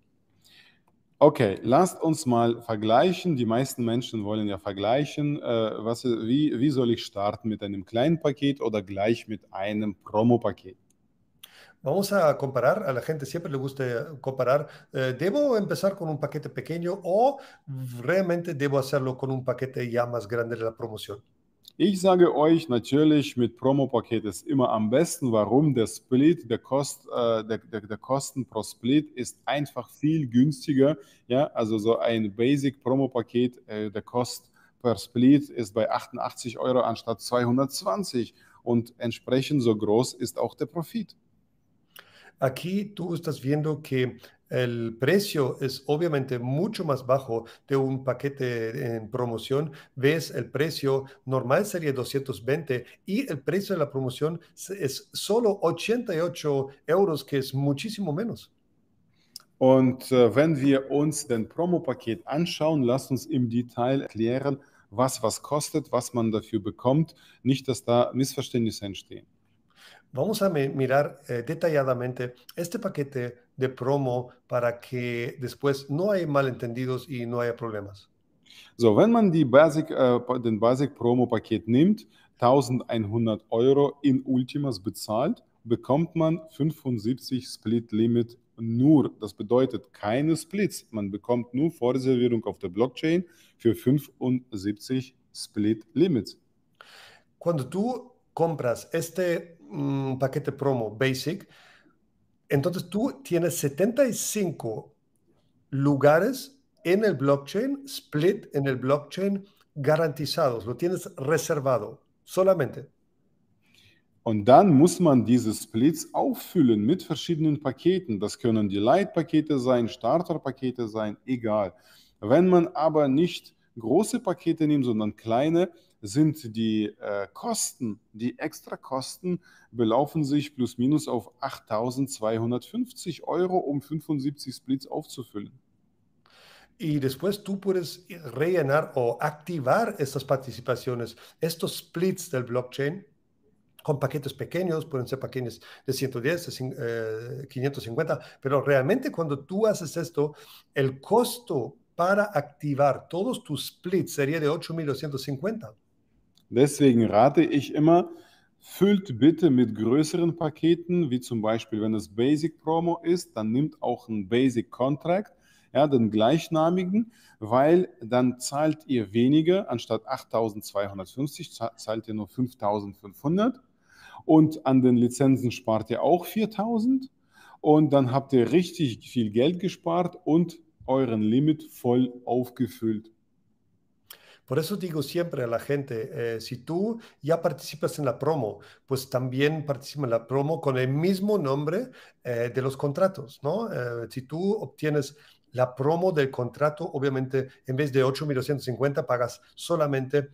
Okay, lasst uns mal vergleichen. Die meisten Menschen wollen ja vergleichen. Äh, was, wie, wie soll ich starten, mit einem kleinen Paket oder gleich mit einem Promo-Paket? Vamos a comparar, a la gente siempre le gusta comparar, eh, ¿debo empezar con un paquete pequeño o realmente debo hacerlo con un paquete ya más grande de la promoción? Ich sage euch natürlich, mit Promo-Paket ist immer am besten. Warum? Der Split, der, Kost, äh, der, der, der Kosten pro Split ist einfach viel günstiger. Ja, also so ein Basic-Promo-Paket, äh, der Kost per Split ist bei achtundachtzig Euro anstatt zweihundertzwanzig und entsprechend so groß ist auch der Profit. Aquí tú estás viendo que el precio es obviamente mucho más bajo de un paquete en promoción. Ves, el precio normal sería doscientos veinte y el precio de la promoción es solo ochenta y ocho euros, que es muchísimo menos. Und äh, wenn wir uns den Promo-Paket anschauen, lasst uns im Detail erklären, was was kostet, was man dafür bekommt. Nicht, dass da Missverständnisse entstehen. Vamos a mirar eh, detalladamente este paquete de promo para que después no haya malentendidos y no haya problemas. So, wenn man die Basic, äh, den Basic Promo Paket nimmt, eintausendeinhundert Euro in Ultimas bezahlt, bekommt man fünfundsiebzig Split Limit nur. Das bedeutet keine Splits. Man bekommt nur Vorreservierung auf der Blockchain für fünfundsiebzig Split Limits. Cuando tú compras este um, paquete promo basic, entonces tú tienes setenta y cinco lugares en el blockchain, split en el blockchain, garantizados, lo tienes reservado solamente. Und dann muss man diese Splits auffüllen mit verschiedenen Paketen. Das können die Light-Pakete sein, Starter-Pakete sein, egal. Wenn man aber nicht große Pakete nimmt, sondern kleine, sind die äh, Kosten, die Extrakosten belaufen sich plus minus auf achttausendzweihundertfünfzig Euro, um fünfundsiebzig Splits aufzufüllen. Y después tú puedes rellenar o activar estas participaciones, estos splits del blockchain, con paquetes pequeños, pueden ser paquetes de ciento diez, de quinientos cincuenta, pero realmente cuando tú haces esto, el costo para activar todos tus splits sería de ocho mil doscientos cincuenta. Deswegen rate ich immer, füllt bitte mit größeren Paketen, wie zum Beispiel, wenn es Basic Promo ist, dann nimmt auch ein Basic Contract, ja, den gleichnamigen, weil dann zahlt ihr weniger, anstatt achttausendzweihundertfünfzig zahlt ihr nur fünftausendfünfhundert und an den Lizenzen spart ihr auch viertausend und dann habt ihr richtig viel Geld gespart und euren Limit voll aufgefüllt. Por eso digo siempre a la gente, eh, si tú ya participas en la promo, pues también participa en la promo con el mismo nombre eh, de los contratos, ¿no? Eh, si tú obtienes la promo del contrato, obviamente en vez de ocho mil doscientos cincuenta pagas solamente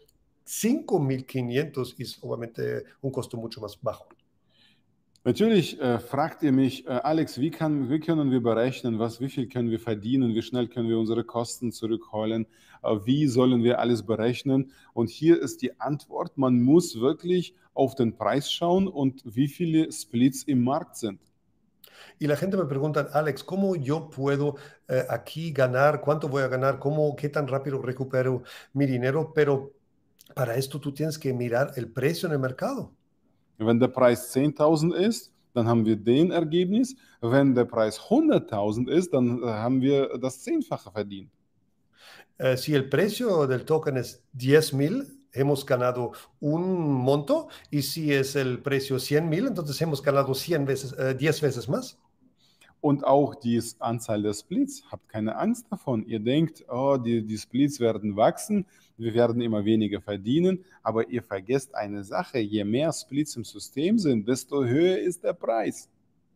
cinco mil quinientos es obviamente un costo mucho más bajo. Natürlich äh, fragt ihr mich, äh, Alex, wie, kann, wie können wir berechnen, was, wie viel können wir verdienen, wie schnell können wir unsere Kosten zurückholen, äh, wie sollen wir alles berechnen? Und hier ist die Antwort, man muss wirklich auf den Preis schauen und wie viele Splits im Markt sind. Y la gente me pregunta, Alex, ¿cómo yo puedo eh, aquí ganar? ¿Cuánto voy a ganar? ¿Cómo, qué tan rápido recupero mi dinero? Pero para esto tú tienes que mirar el precio en el mercado. Wenn der Preis zehntausend ist, dann haben wir den Ergebnis. Wenn der Preis hunderttausend ist, dann äh, haben wir das Zehnfache verdient. Eh, si el precio del token es diez mil, hemos ganado un monto. Y si es el precio cien mil, entonces hemos ganado cien veces, eh, diez veces más. Und auch die Anzahl der Splits, habt keine Angst davon. Ihr denkt, oh, die, die Splits werden wachsen, wir werden immer weniger verdienen, aber ihr vergesst eine Sache, je mehr Splits im System sind, desto höher ist der Preis.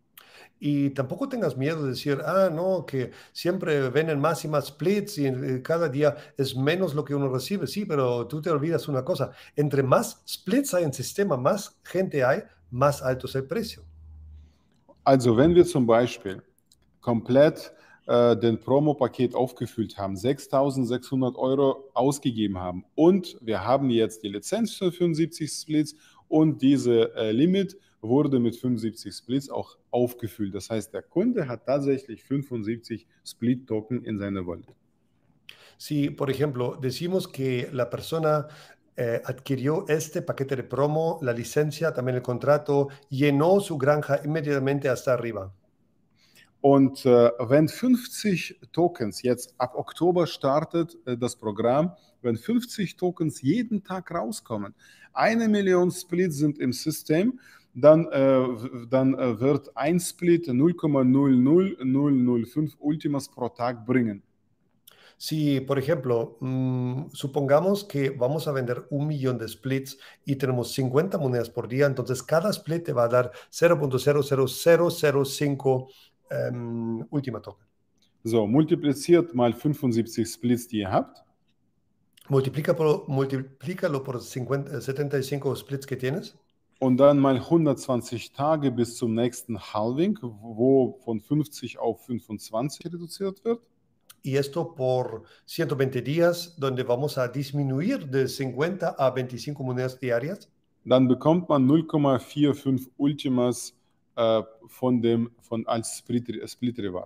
Y tampoco tengas miedo de decir, ah, no, que siempre venden más y más splits y eh, cada día es menos lo que uno recibe. Sí, pero tú te olvidas una cosa, entre más splits hay en el sistema, más gente hay, más alto es el precio. Also wenn wir zum Beispiel komplett äh, den Promo-Paket aufgefüllt haben, sechstausendsechshundert Euro ausgegeben haben und wir haben jetzt die Lizenz für fünfundsiebzig Splits und diese äh, Limit wurde mit fünfundsiebzig Splits auch aufgefüllt. Das heißt, der Kunde hat tatsächlich fünfundsiebzig Split-Token in seiner Wallet. Si, por ejemplo, decimos que la persona eh, adquirió este paquete de promo, la licencia, también el contrato, llenó su granja inmediatamente hasta arriba. Und äh, wenn fünfzig Tokens, jetzt ab Oktober startet äh, das Programm, wenn fünfzig Tokens jeden Tag rauskommen, eine Million Splits sind im System, dann, äh, dann äh, wird ein Split null Komma null null null null fünf Ultimas pro Tag bringen. Si, por ejemplo, mmm, supongamos que vamos a vender un millón de splits y tenemos cincuenta monedas por día, entonces cada split te va a dar cero punto cero cero cero cero cinco ähm, Ultima Token. So, multipliziert mal fünfundsiebzig Splits, die ihr habt. Multiplica por, multiplícalo por cincuenta, setenta y cinco splits que tienes. Und dann mal hundertzwanzig Tage bis zum nächsten Halving, wo von fünfzig auf fünfundzwanzig reduziert wird. Y esto por ciento veinte días, donde vamos a disminuir de cincuenta a veinticinco monedas diarias. Dann bekommt man null Komma fünfundvierzig Ultimas äh, von dem, von als Split, Split Reward.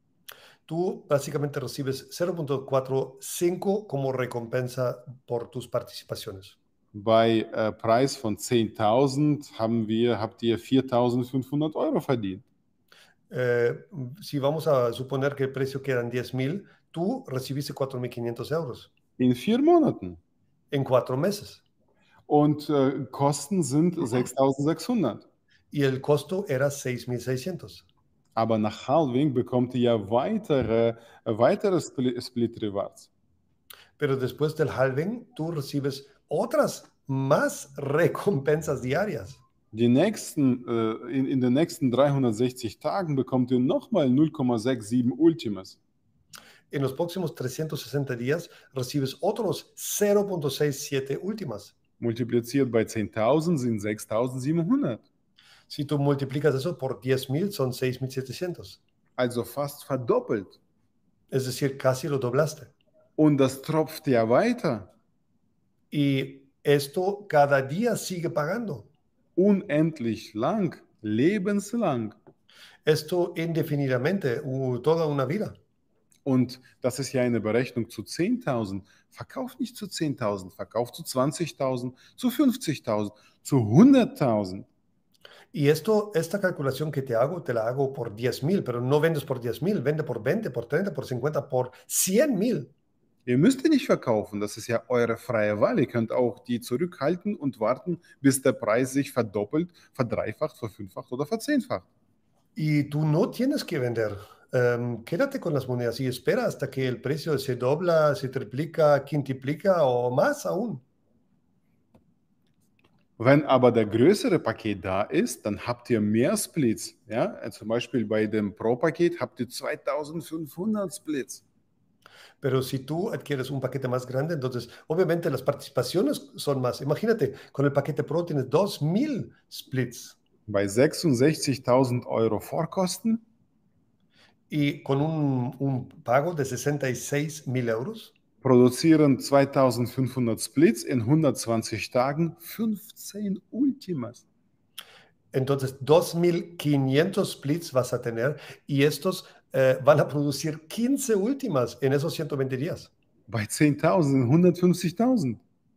Tú básicamente recibes cero punto cuarenta y cinco como recompensa por tus participaciones. Bei äh, Preis von zehntausend haben wir, habt ihr viertausendfünfhundert Euro verdient. Eh, si vamos a suponer que el precio quedan diez mil, tú recibiste cuatro mil quinientos euros. In vier Monaten. En cuatro meses. Und äh, Kosten sind sechstausendsechshundert. Y el costo era seis mil seiscientos. Aber nach Halving bekommt ihr ja weitere, äh, weitere Split, Split Rewards. Pero después del halving, tú recibes otras más recompensas diarias. Die nächsten, äh, in, in den nächsten dreihundertsechzig Tagen bekommt ihr nochmal null Komma siebenundsechzig Ultimas. En los próximos trescientos sesenta días recibes otros cero punto sesenta y siete últimas. Multipliziert bei zehntausend sind sechstausendsiebenhundert. Si tú multiplicas eso por diez mil, son seis mil setecientos. Also fast verdoppelt. Es decir, casi lo doblaste. Und das tropft ja weiter. Y esto cada día sigue pagando. Unendlich lang, lebenslang. Esto indefinidamente, uh, toda una vida. Und das ist ja eine Berechnung zu zehntausend. Verkauf nicht zu zehntausend, verkauf zu zwanzigtausend, zu fünfzigtausend, zu hunderttausend. Y esto, esta calculación que te hago, te la hago por diez mil, pero no vendes por diez mil, vende por veinte, por treinta, por cincuenta, por cien mil. Ihr müsst die nicht verkaufen, das ist ja eure freie Wahl. Ihr könnt auch die zurückhalten und warten, bis der Preis sich verdoppelt, verdreifacht, verfünffacht oder verzehnfacht. Y tú no tienes que vender. Um, quédate con las monedas y espera hasta que el precio se dobla, se triplica, quintuplica o más aún. Wenn aber der größere Paket da ist, dann habt ihr mehr Splits. Ja? Zum Beispiel bei dem Pro-Paket habt ihr zweitausendfünfhundert Splits. Pero si tú adquieres un paquete más grande, entonces obviamente las participaciones son más. Imagínate, con el paquete Pro tienes dos mil splits. Bei sechsundsechzigtausend Euro Vorkosten Y con un, un pago de sesenta y seis mil euros, produzieren zweitausendfünfhundert Splits in hundertzwanzig Tagen fünfzehn Ultimas. entonces dos mil quinientos splits vas a tener y estos eh, van a producir quince últimas en esos ciento veinte días. Bei zehntausend hundertfünfzigtausend.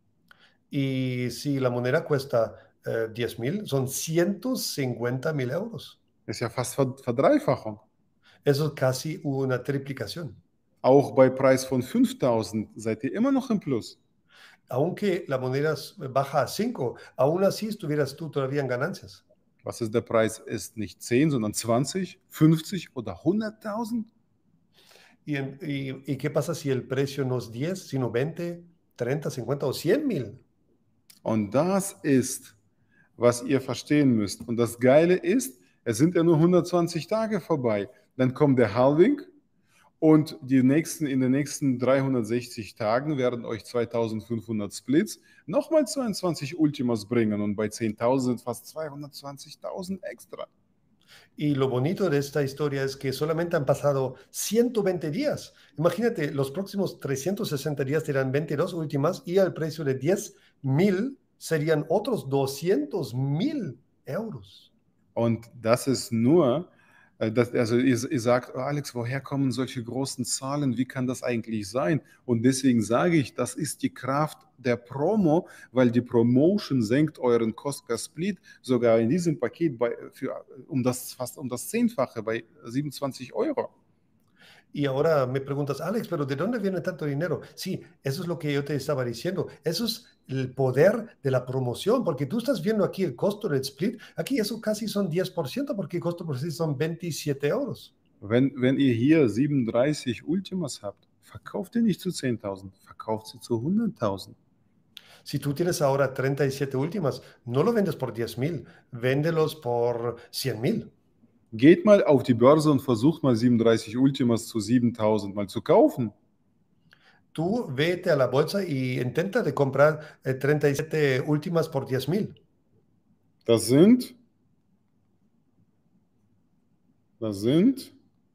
Y si la moneda cuesta eh, diez mil, son ciento cincuenta mil euros. Ist ja fast Ver- Verdreifachung. Eso es casi una triplicación. Auch bei Preis von fünftausend seid ihr immer noch im Plus. Aunque la moneda baja a cinco, aún así estuvieras tú todavía en ganancias. Was ist der Preis? Ist nicht zehn, sondern zwanzig, fünfzig oder hunderttausend? ¿Y, en- y, y qué pasa si el precio no es diez, sino veinte, treinta, cincuenta o cien mil? Und das ist, was ihr verstehen müsst. Und das Geile ist, es sind ja nur hundertzwanzig Tage vorbei. Dann kommt der Halving und die nächsten, in den nächsten dreihundertsechzig Tagen werden euch zweitausendfünfhundert Splits nochmal zweiundzwanzig Ultimas bringen und bei zehntausend sind fast zweihundertzwanzigtausend extra. Y lo bonito de esta historia es que solamente han pasado ciento veinte días. Imagínate, los próximos trescientos sesenta días serán veintidós últimas y al precio de diez mil serían otros doscientos mil euros. Und das ist nur, äh, das, also ihr, ihr sagt, oh Alex, woher kommen solche großen Zahlen? Wie kann das eigentlich sein? Und deswegen sage ich, das ist die Kraft der Promo, weil die Promotion senkt euren Cost per Split sogar in diesem Paket bei, für, um das fast um das Zehnfache bei siebenundzwanzig Euro. Y ahora me preguntas, Alex, pero ¿de dónde viene tanto dinero? Sí, eso es lo que yo te estaba diciendo. Eso es el poder de la promoción, porque tú estás viendo aquí el costo del split. Aquí eso casi son diez por ciento, porque el costo por sí son veintisiete euros. Wenn, wenn ihr hier siebenunddreißig Ultimas habt, verkauft ihr nicht zu zehntausend, verkauft sie zu hunderttausend. Si tú tienes ahora treinta y siete últimas, no lo vendes por diez mil, véndelos por cien mil. Geht mal auf die Börse und versucht mal siebenunddreißig Ultimas zu siebentausend mal zu kaufen. Tú vete a la bolsa y intenta de comprar eh, treinta y siete últimas por diez mil. Das sind, das sind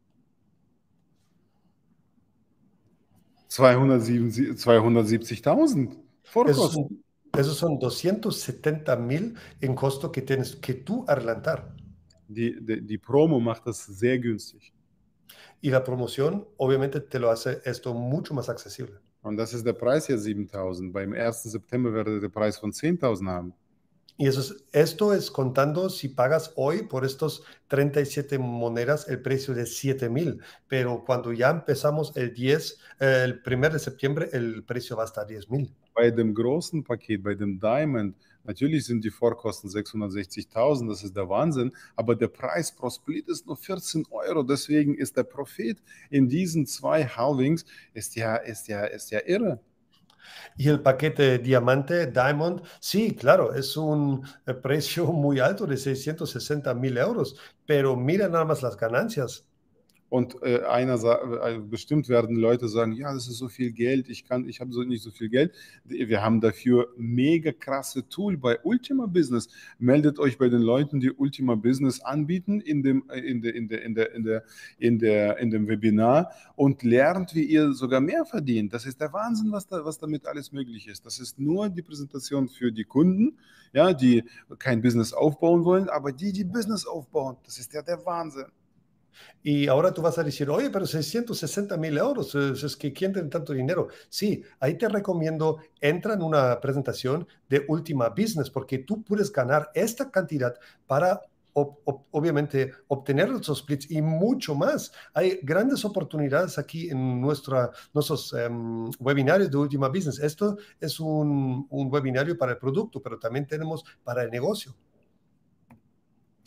zweihundertsiebzigtausend Esos Vorkosten. son, esos son doscientos setenta mil en costo que tienes que tú adelantar. Die, die, die Promo macht das sehr günstig. Y la promoción obviamente te lo hace esto mucho más accesible. Und das ist der Preis jetzt siebentausend. Beim ersten September werdet ihr den Preis von zehntausend haben. Y eso es, esto es contando si pagas hoy por estos treinta y siete monedas el precio de siete mil, pero cuando ya empezamos el diez, eh, el primero de septiembre, el precio va a estar diez mil. Bei dem großen Paket, bei dem Diamond, natürlich sind die Vorkosten sechshundertsechzigtausend, das ist der Wahnsinn, aber der Preis pro Split ist nur vierzehn Euro, deswegen ist der Profit in diesen zwei Halvings ist ja, ist ja, ist ja irre. Y el paquete diamante, Diamond, sí, claro, es un eh, precio muy alto de seiscientos sesenta mil euros, pero mira nada más las ganancias. Und äh, einer äh, bestimmt werden Leute sagen, ja, das ist so viel Geld, ich kann, ich habe so nicht so viel Geld. Wir haben dafür mega krasse Tool bei Ultima Business. Meldet euch bei den Leuten, die Ultima Business anbieten in dem, in der, in der, in der, in der, in der, in dem Webinar und lernt, wie ihr sogar mehr verdient. Das ist der Wahnsinn, was da, was damit alles möglich ist. Das ist nur die Präsentation für die Kunden, ja, die kein Business aufbauen wollen, aber die, die Business aufbauen, das ist ja der Wahnsinn. Y ahora tú vas a decir, oye, pero seiscientos sesenta mil euros, es, es que ¿quién tiene tanto dinero? Sí, ahí te recomiendo, entra en una presentación de Ultima Business, porque tú puedes ganar esta cantidad para, ob, ob, obviamente, obtener esos splits y mucho más. Hay grandes oportunidades aquí en nuestra, nuestros um, webinarios de Ultima Business. Esto es un, un webinario para el producto, pero también tenemos para el negocio.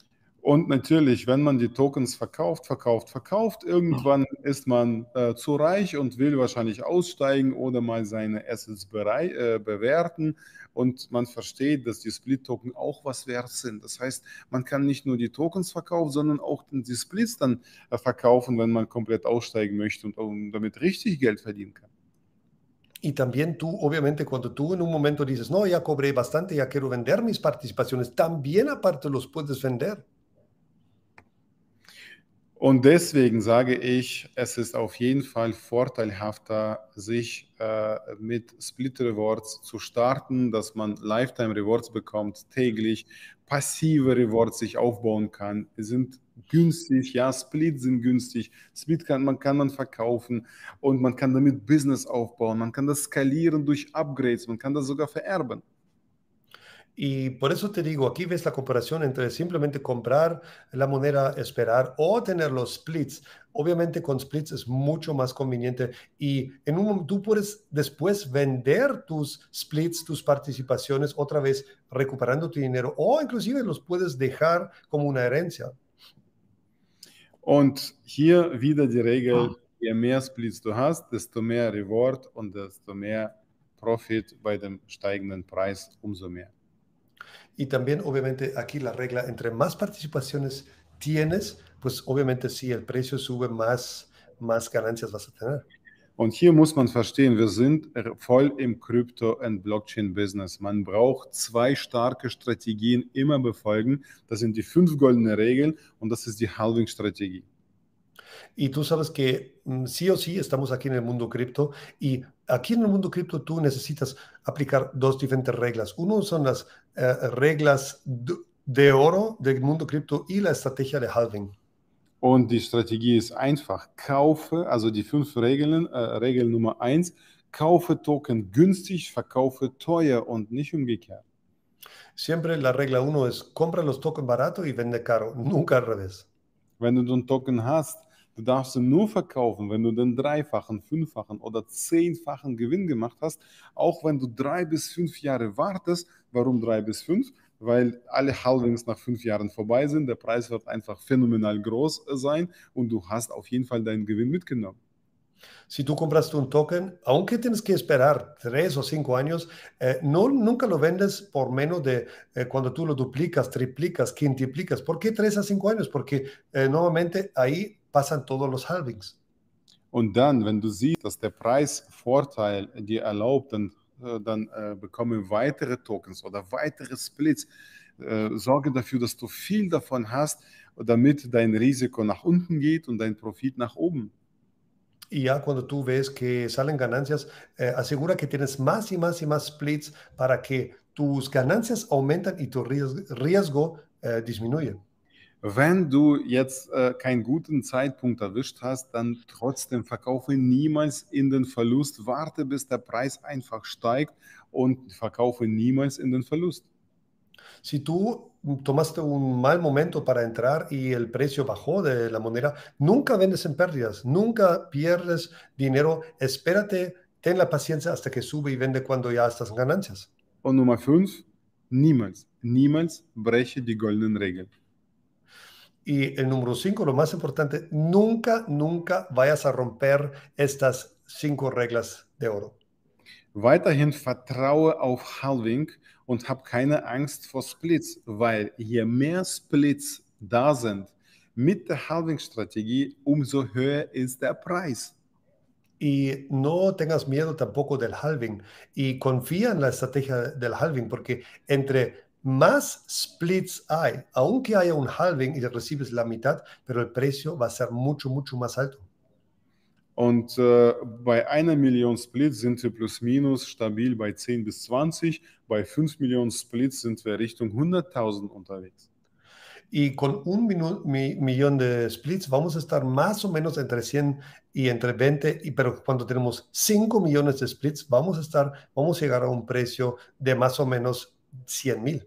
Und natürlich, wenn man die Tokens verkauft, verkauft, verkauft, irgendwann ist man äh, zu reich und will wahrscheinlich aussteigen oder mal seine Assets berei äh, bewerten. Und man versteht, dass die Split-Token auch was wert sind. Das heißt, man kann nicht nur die Tokens verkaufen, sondern auch die Splits dann äh, verkaufen, wenn man komplett aussteigen möchte und um, damit richtig Geld verdienen kann. Y también tú, obviamente, cuando tú en un momento dices, no, ya cobré bastante, ya quiero vender mis participaciones, también aparte los puedes vender. Und deswegen sage ich, es ist auf jeden Fall vorteilhafter, sich äh, mit Split Rewards zu starten, dass man Lifetime Rewards bekommt, täglich, passive Rewards sich aufbauen kann. Die sind günstig, ja, Split sind günstig, Split kann man, kann man verkaufen und man kann damit Business aufbauen, man kann das skalieren durch Upgrades, man kann das sogar vererben. Y por eso te digo, aquí ves la comparación entre simplemente comprar la moneda, esperar o tener los splits. Obviamente con splits es mucho más conveniente y en un momento tú puedes después vender tus splits, tus participaciones otra vez recuperando tu dinero o inclusive los puedes dejar como una herencia. Und hier wieder die Regel, je mehr Splits du hast, desto mehr Reward und desto mehr Profit bei dem steigenden Preis, umso mehr. Y también, obviamente, aquí la regla, entre más participaciones tienes, pues obviamente si el precio sube, más, más ganancias vas a tener. Und hier muss man verstehen, wir sind voll im Crypto- und Blockchain-Business. Man braucht zwei starke Strategien immer befolgen. Das sind die fünf goldenen Regeln und das ist die Halving-Strategie. Y tú sabes que mm, sí o sí estamos aquí en el mundo cripto y aquí en el mundo cripto tú necesitas aplicar dos diferentes reglas. Uno son las eh, reglas de, de oro del mundo cripto y la estrategia de halving. Und die Strategie ist einfach. Kaufe, also die fünf Regeln, äh, Regel Nummer eins, kaufe Token günstig, verkaufe teuer und nicht umgekehrt. Siempre la regla uno es compra los tokens barato y vende caro, nunca al revés. Wenn du einen Token hast, du darfst ihn nur verkaufen, wenn du den dreifachen, fünffachen oder zehnfachen Gewinn gemacht hast, auch wenn du drei bis fünf Jahre wartest. Warum drei bis fünf? Weil alle Halvings nach fünf Jahren vorbei sind. Der Preis wird einfach phänomenal groß sein und du hast auf jeden Fall deinen Gewinn mitgenommen. Si tú compraste un token, aunque tienes que esperar tres o cinco años, eh, no, nunca lo vendes por menos de eh, cuando tú lo duplicas, triplicas, quintuplicas. ¿Por qué tres a cinco años? Porque eh, nuevamente ahí pasan todos los halvings. Und dann, wenn du siehst, dass der Preisvorteil dir erlaubt, dann, äh, dann äh, bekomme weitere Tokens oder weitere Splits. Äh, sorge dafür, dass du viel davon hast, damit dein Risiko nach unten geht und dein Profit nach oben. Y ya cuando tú ves que salen ganancias, eh, asegura que tienes más y más y más splits para que tus ganancias aumentan y tu riesgo, riesgo eh, disminuye. Wenn du jetzt äh, keinen guten Zeitpunkt erwischt hast, dann trotzdem verkaufe niemals in den Verlust. Warte, bis der Preis einfach steigt und verkaufe niemals in den Verlust. Si tú tomaste un mal momento para entrar y el precio bajó de la moneda, nunca vendes en pérdidas, nunca pierdes dinero. Espérate, ten la paciencia hasta que sube y vende cuando ya estás en ganancias. Und Nummer fünf, niemals, niemals breche die goldenen Regeln. Y el número cinco, lo más importante, nunca, nunca vayas a romper estas cinco reglas de oro. Weiterhin vertraue auf Halving und hab keine Angst vor Splits, weil je mehr Splits da sind mit der Halving-Strategie, umso höher ist der Preis. Y no tengas miedo tampoco del halving y confía en la estrategia del halving, porque entre más splits hay, aunque haya un halving y recibes la mitad, pero el precio va a ser mucho, mucho más alto. Und äh, bei einer Million Splits sind wir plus minus stabil bei zehn bis zwanzig. Bei fünf Millionen Splits sind wir Richtung hunderttausend unterwegs. Y con un mi millón de splits vamos a estar más o menos entre cien y entre veinte, y, pero cuando tenemos cinco millones de splits vamos a estar, vamos a llegar a un precio de más o menos cien mil.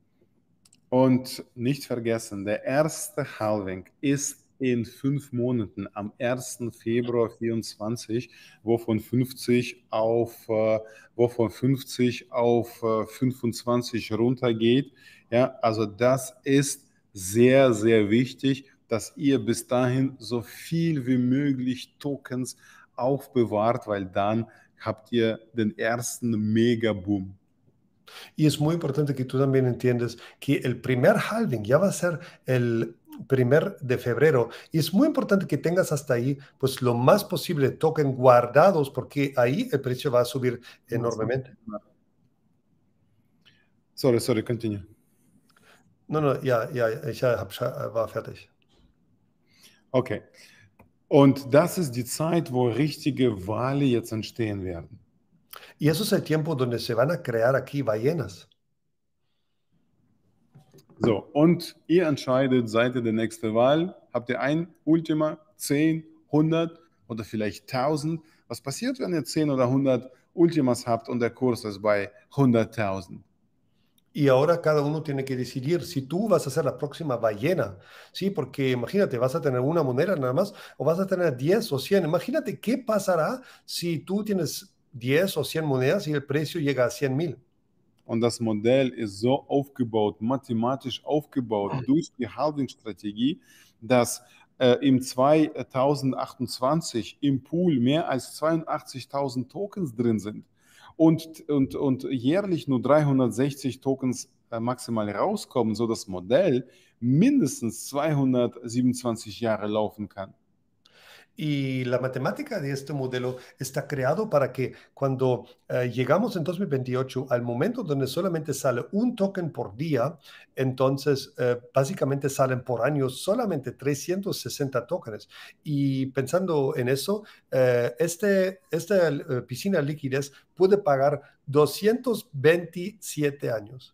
Und nicht vergessen, der erste Halving ist in fünf Monaten am ersten Februar vierundzwanzig, wo von fünfzig auf, äh, wo von fünfzig auf äh, fünfundzwanzig runtergeht. Ja, also das ist sehr, sehr wichtig, dass ihr bis dahin so viel wie möglich Tokens aufbewahrt, weil dann habt ihr den ersten Mega-Boom. Y es muy importante que tú también entiendas que el primer halving ya va a ser el primer de febrero. Y es muy importante que tengas hasta ahí, pues lo más posible token guardados, porque ahí el precio va a subir enormemente. Sorry, sorry, continue. No, no, ja, ja, ich hab, war fertig. Okay. Und das ist die Zeit, wo richtige Wale jetzt entstehen werden. Y eso es el tiempo donde se van a crear aquí ballenas. So, und ihr entscheidet, seid ihr der nächste Wal? Habt ihr ein Ultima, zehn, hundert oder vielleicht tausend? Was passiert, wenn ihr zehn oder hundert Ultimas habt und der Kurs ist bei hunderttausend? Y ahora cada uno tiene que decidir si tú vas a ser la próxima ballena, ¿sí? Porque imagínate, vas a tener una moneda nada más o vas a tener diez o cien. Imagínate qué pasará si tú tienes diez o cien monedas y el precio llega a cien mil. Und das Modell ist so aufgebaut, mathematisch aufgebaut durch die Halving-Strategie, dass äh, im zweitausendachtundzwanzig im Pool mehr als zweiundachtzigtausend Tokens drin sind und, und, und jährlich nur dreihundertsechzig Tokens äh, maximal rauskommen, so das Modell mindestens zweihundertsiebenundzwanzig Jahre laufen kann. Y la matemática de este modelo está creado para que cuando eh, llegamos en dos mil veintiocho al momento donde solamente sale un token por día, entonces eh, básicamente salen por año solamente trescientos sesenta tokens. Y pensando en eso, eh, este, esta eh, piscina de liquidez puede pagar doscientos veintisiete años.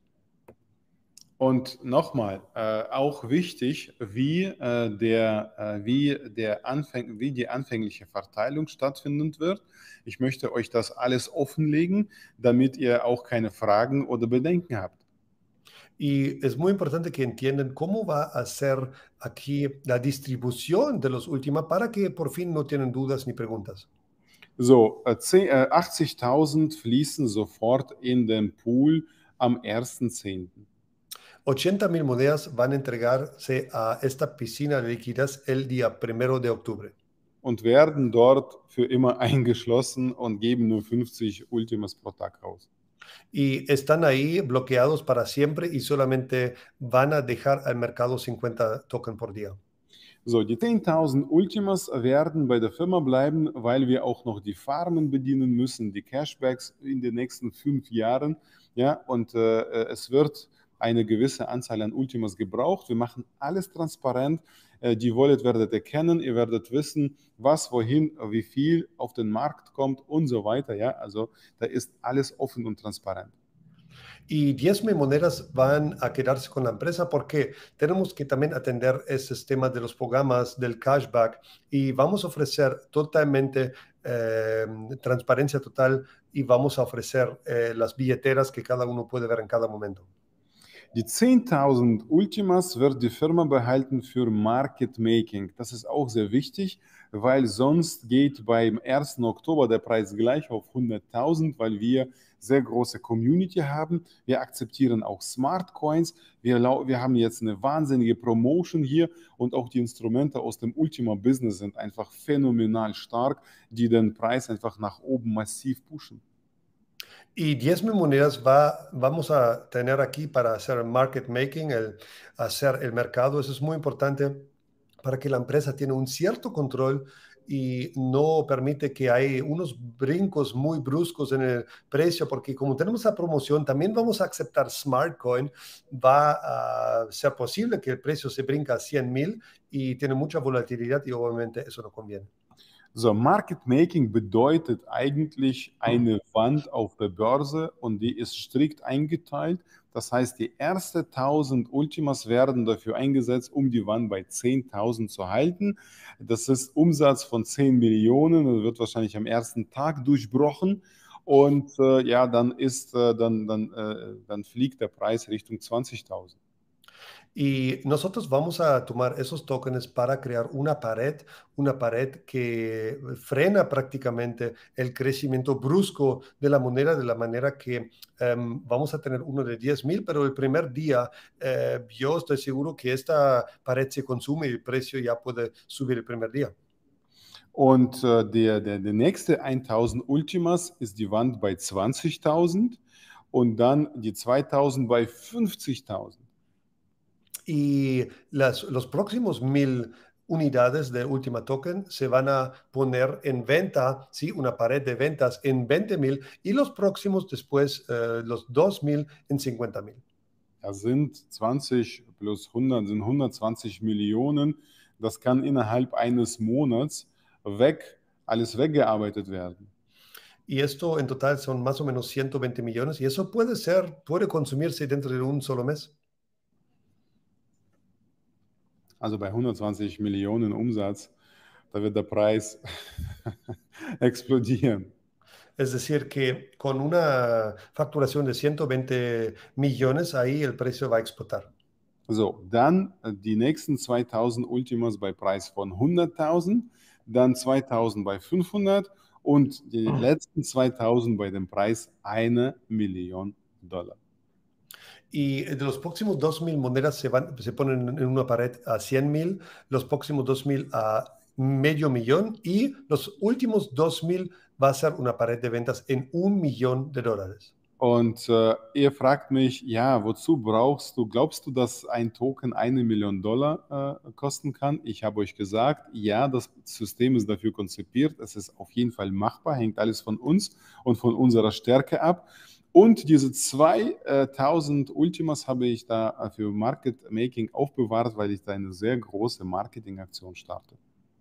Und nochmal, äh, auch wichtig, wie, äh, der, äh, wie, der Anfäng wie die anfängliche Verteilung stattfinden wird. Ich möchte euch das alles offenlegen, damit ihr auch keine Fragen oder Bedenken habt. Y es muy importante que entiendan cómo va a ser aquí la distribución de los últimos para que por fin no tienen dudas ni preguntas. So, äh, äh, achtzigtausend fließen sofort in den Pool am ersten zehnten ochenta mil monedas van a entregarse a esta piscina de liquidez el día primero de octubre. Und werden dort für immer eingeschlossen und geben nur fünfzig Ultimas pro Tag raus. Y están ahí bloqueados para siempre y solamente van a dejar al mercado cincuenta tokens por día. So, die zehntausend Ultimas werden bei der Firma bleiben, weil wir auch noch die Farmen bedienen müssen, die Cashbacks in den nächsten fünf Jahren. Ja, und äh, es wird eine gewisse Anzahl an Ultimas gebraucht. Wir machen alles transparent. Äh, die Wallet werdet ihr kennen. Ihr werdet wissen, was, wohin, wie viel auf den Markt kommt und so weiter. Ja, also da ist alles offen und transparent. Y diez mil monedas van a quedarse con la empresa porque tenemos que también atender esos temas de los programas del cashback y vamos a ofrecer totalmente eh, transparencia total y vamos a ofrecer eh, las billeteras que cada uno puede ver en cada momento. Die zehntausend Ultimas wird die Firma behalten für Market Making. Das ist auch sehr wichtig, weil sonst geht beim ersten Oktober der Preis gleich auf hunderttausend, weil wir sehr große Community haben. Wir akzeptieren auch Smart Coins. Wir, wir haben jetzt eine wahnsinnige Promotion hier und auch die Instrumente aus dem Ultima Business sind einfach phänomenal stark, die den Preis einfach nach oben massiv pushen. Y diez mil monedas va, vamos a tener aquí para hacer market making, el hacer el mercado. Eso es muy importante para que la empresa tiene un cierto control y no permite que hay unos brincos muy bruscos en el precio, porque como tenemos la promoción, también vamos a aceptar Smart Coin. Va a ser posible que el precio se brinca a cien mil y tiene mucha volatilidad y obviamente eso no conviene. So, Market Making bedeutet eigentlich eine Wand auf der Börse und die ist strikt eingeteilt. Das heißt, die ersten tausend Ultimas werden dafür eingesetzt, um die Wand bei zehntausend zu halten. Das ist Umsatz von zehn Millionen und wird wahrscheinlich am ersten Tag durchbrochen. Und äh, ja, dann, ist, äh, dann, dann, äh, dann fliegt der Preis Richtung zwanzigtausend. Y nosotros vamos a tomar esos tokens para crear una pared, una pared que frena prácticamente el crecimiento brusco de la moneda, de la manera que um, vamos a tener uno de diez mil, pero el primer día eh, yo estoy seguro que esta pared se consume y el precio ya puede subir el primer día. Und äh, der, der, der nächste tausend Ultimas ist die Wand bei zwanzigtausend und dann die zweitausend bei fünfzigtausend. Y las, los próximos mil unidades de Ultima Token se van a poner en venta, ¿sí? Una pared de ventas en veinte mil y los próximos después, eh, los dos mil en cincuenta mil. Das sind zwanzig plus hundert, sind hundertzwanzig Millionen. Das kann innerhalb eines Monats weg, alles weggearbeitet werden. Y esto en total son más o menos ciento veinte millones y eso puede ser, puede consumirse dentro de un solo mes. Also bei hundertzwanzig Millionen Umsatz, da wird der Preis explodieren. Es decir, que con una facturación de ciento veinte millones, ahí el precio va a explotar. So, dann äh, die nächsten zweitausend Ultimas bei Preis von hunderttausend, dann zweitausend bei fünfhundert und die letzten zweitausend bei dem Preis eine Million Dollar. Y de los próximos dos mil monedas se, van, se ponen en una pared a cien mil, los próximos dos mil a medio millón y los últimos dos mil va a ser una pared de ventas en un millón de dólares. Und äh, ihr fragt mich, ja, wozu brauchst du, glaubst du, dass ein Token eine Million Dollar äh, kosten kann? Ich habe euch gesagt, ja, das System ist dafür konzipiert, es ist auf jeden Fall machbar, hängt alles von uns und von unserer Stärke ab. Und diese zweitausend Ultimas habe ich da für Market Making aufbewahrt, weil ich da eine sehr große Marketingaktion starte.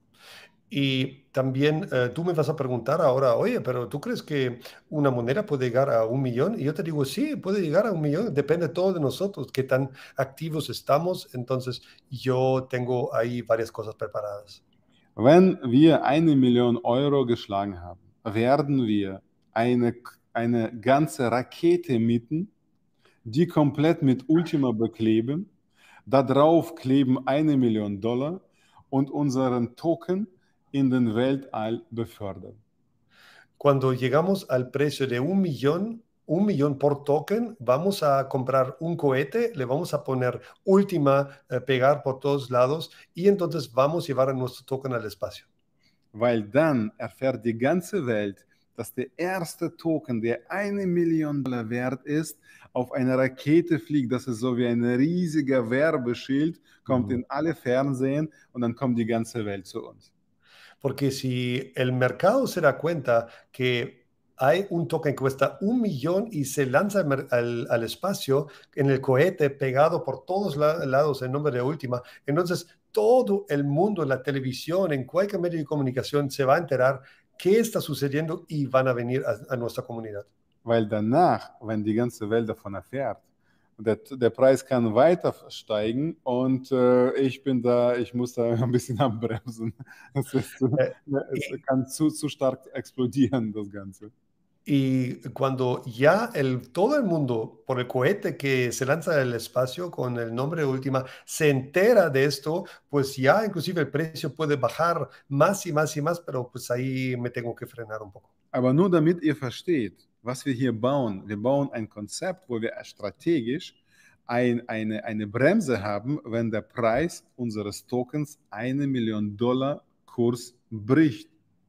Y también eh, tú me vas a preguntar ahora, oye, pero ¿tú crees que una moneda puede llegar a un millón? Y yo te digo, sí, puede llegar a un millón, depende todo de nosotros, qué tan activos estamos. Entonces, yo tengo ahí varias cosas preparadas. Wenn wir eine Million Euro geschlagen haben, werden wir eine, eine ganze Rakete mieten, die komplett mit Ultima bekleben, darauf kleben eine Million Dollar und unseren Token in den Weltall befördern. Cuando llegamos al precio de un millón, un millón por token, vamos a comprar un cohete, le vamos a poner Ultima, eh, pegar por todos lados y entonces vamos a llevar a nuestro token al espacio. Weil dann erfährt die ganze Welt, dass der erste Token, der eine Million Dollar wert ist, auf einer Rakete fliegt. Das ist so wie ein riesiger Werbeschild, kommt Mhm. in alle Fernsehen und dann kommt die ganze Welt zu uns. Porque si el mercado se da cuenta que hay un token que cuesta un millón y se lanza al, al, al espacio en el cohete pegado por todos la, lados en nombre de Ultima, entonces todo el mundo en la televisión, en cualquier medio de comunicación, se va a enterar qué está sucediendo y van a venir a, a nuestra comunidad. Weil danach, wenn die ganze Welt davon erfährt, der, der Preis kann weiter steigen und äh, ich bin da, ich muss da ein bisschen abbremsen. Es, ist, Eh, es y, kann zu, zu stark explodieren, das Ganze. y cuando ya el, todo el mundo, por el cohete que se lanza al espacio con el nombre de Ultima, se entera de esto, pues ya inclusive el precio puede bajar más y más y más, pero pues ahí me tengo que frenar un poco. Aber nur damit ihr versteht, was wir hier bauen. Wir bauen ein Konzept, wo wir strategisch ein, eine, eine Bremse haben, wenn der Preis unseres Tokens eine Million Dollar Kurs bricht.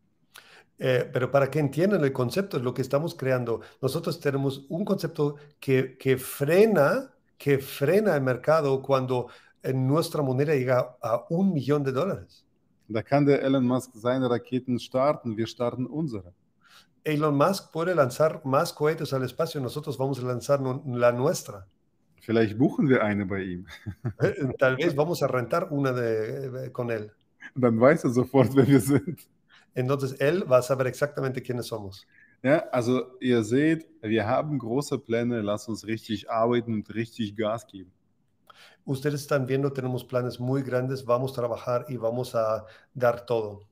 Eh, pero para que entiendan el concepto de lo que estamos creando, nosotros tenemos un concepto que, que frena, que frena el mercado cuando en nuestra moneda llega a un millón de dólares. Da kann der Elon Musk seine Raketen starten, wir starten unsere. Elon Musk puede lanzar más cohetes al espacio, nosotros vamos a lanzar no, la nuestra. Vielleicht buchen wir eine bei ihm. Tal vez vamos a rentar una de, con él. Dann weiß er sofort, wer wir sind. Entonces él va a saber exactamente quiénes somos. Ja, also ihr seht, wir haben große Pläne, lasst uns richtig arbeiten und richtig Gas geben. Ustedes están viendo, tenemos planes muy grandes, vamos a trabajar y vamos a dar todo.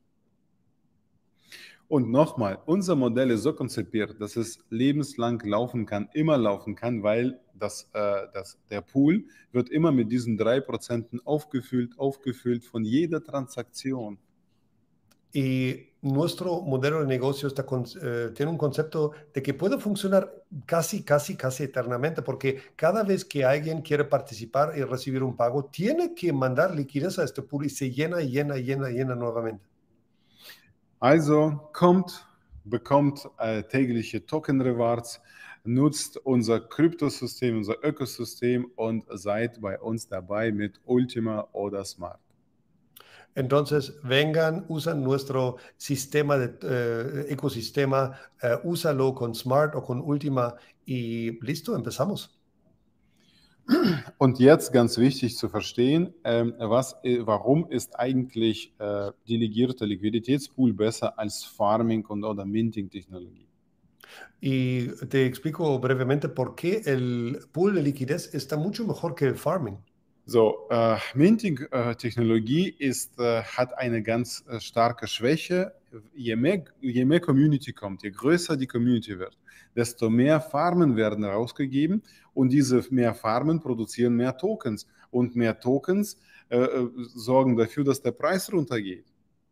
Und nochmal, unser Modell ist so konzipiert, dass es lebenslang laufen kann, immer laufen kann, weil dass, äh, dass der Pool wird immer mit diesen drei Prozent aufgefüllt, aufgefüllt von jeder Transaktion. Y nuestro modelo de negocio está con, eh, tiene un concepto de que puede funcionar casi, casi, casi eternamente, porque cada vez que alguien quiere participar y recibir un pago, tiene que mandar liquidez a este pool y se llena, llena, llena, llena nuevamente. Also kommt, bekommt äh, tägliche Token-Rewards, nutzt unser Kryptosystem, unser Ökosystem und seid bei uns dabei mit Ultima oder Smart. Entonces, vengan, usan nuestro sistema de eh, ecosistema, eh, úsalo con Smart o con Ultima y listo, empezamos. Und jetzt ganz wichtig zu verstehen, ähm, was, äh, warum ist eigentlich äh, delegierte Liquiditätspool besser als Farming und oder Minting-Technologie? Y te explico brevemente por qué el pool de liquidez está mucho mejor que el farming. So, äh, Minting-Technologie ist, äh, hat eine ganz äh, starke Schwäche. Je mehr, je mehr Community kommt, je größer die Community wird, desto mehr Farmen werden rausgegeben und diese mehr Farmen produzieren mehr Tokens und mehr Tokens äh, sorgen dafür, dass der Preis runtergeht.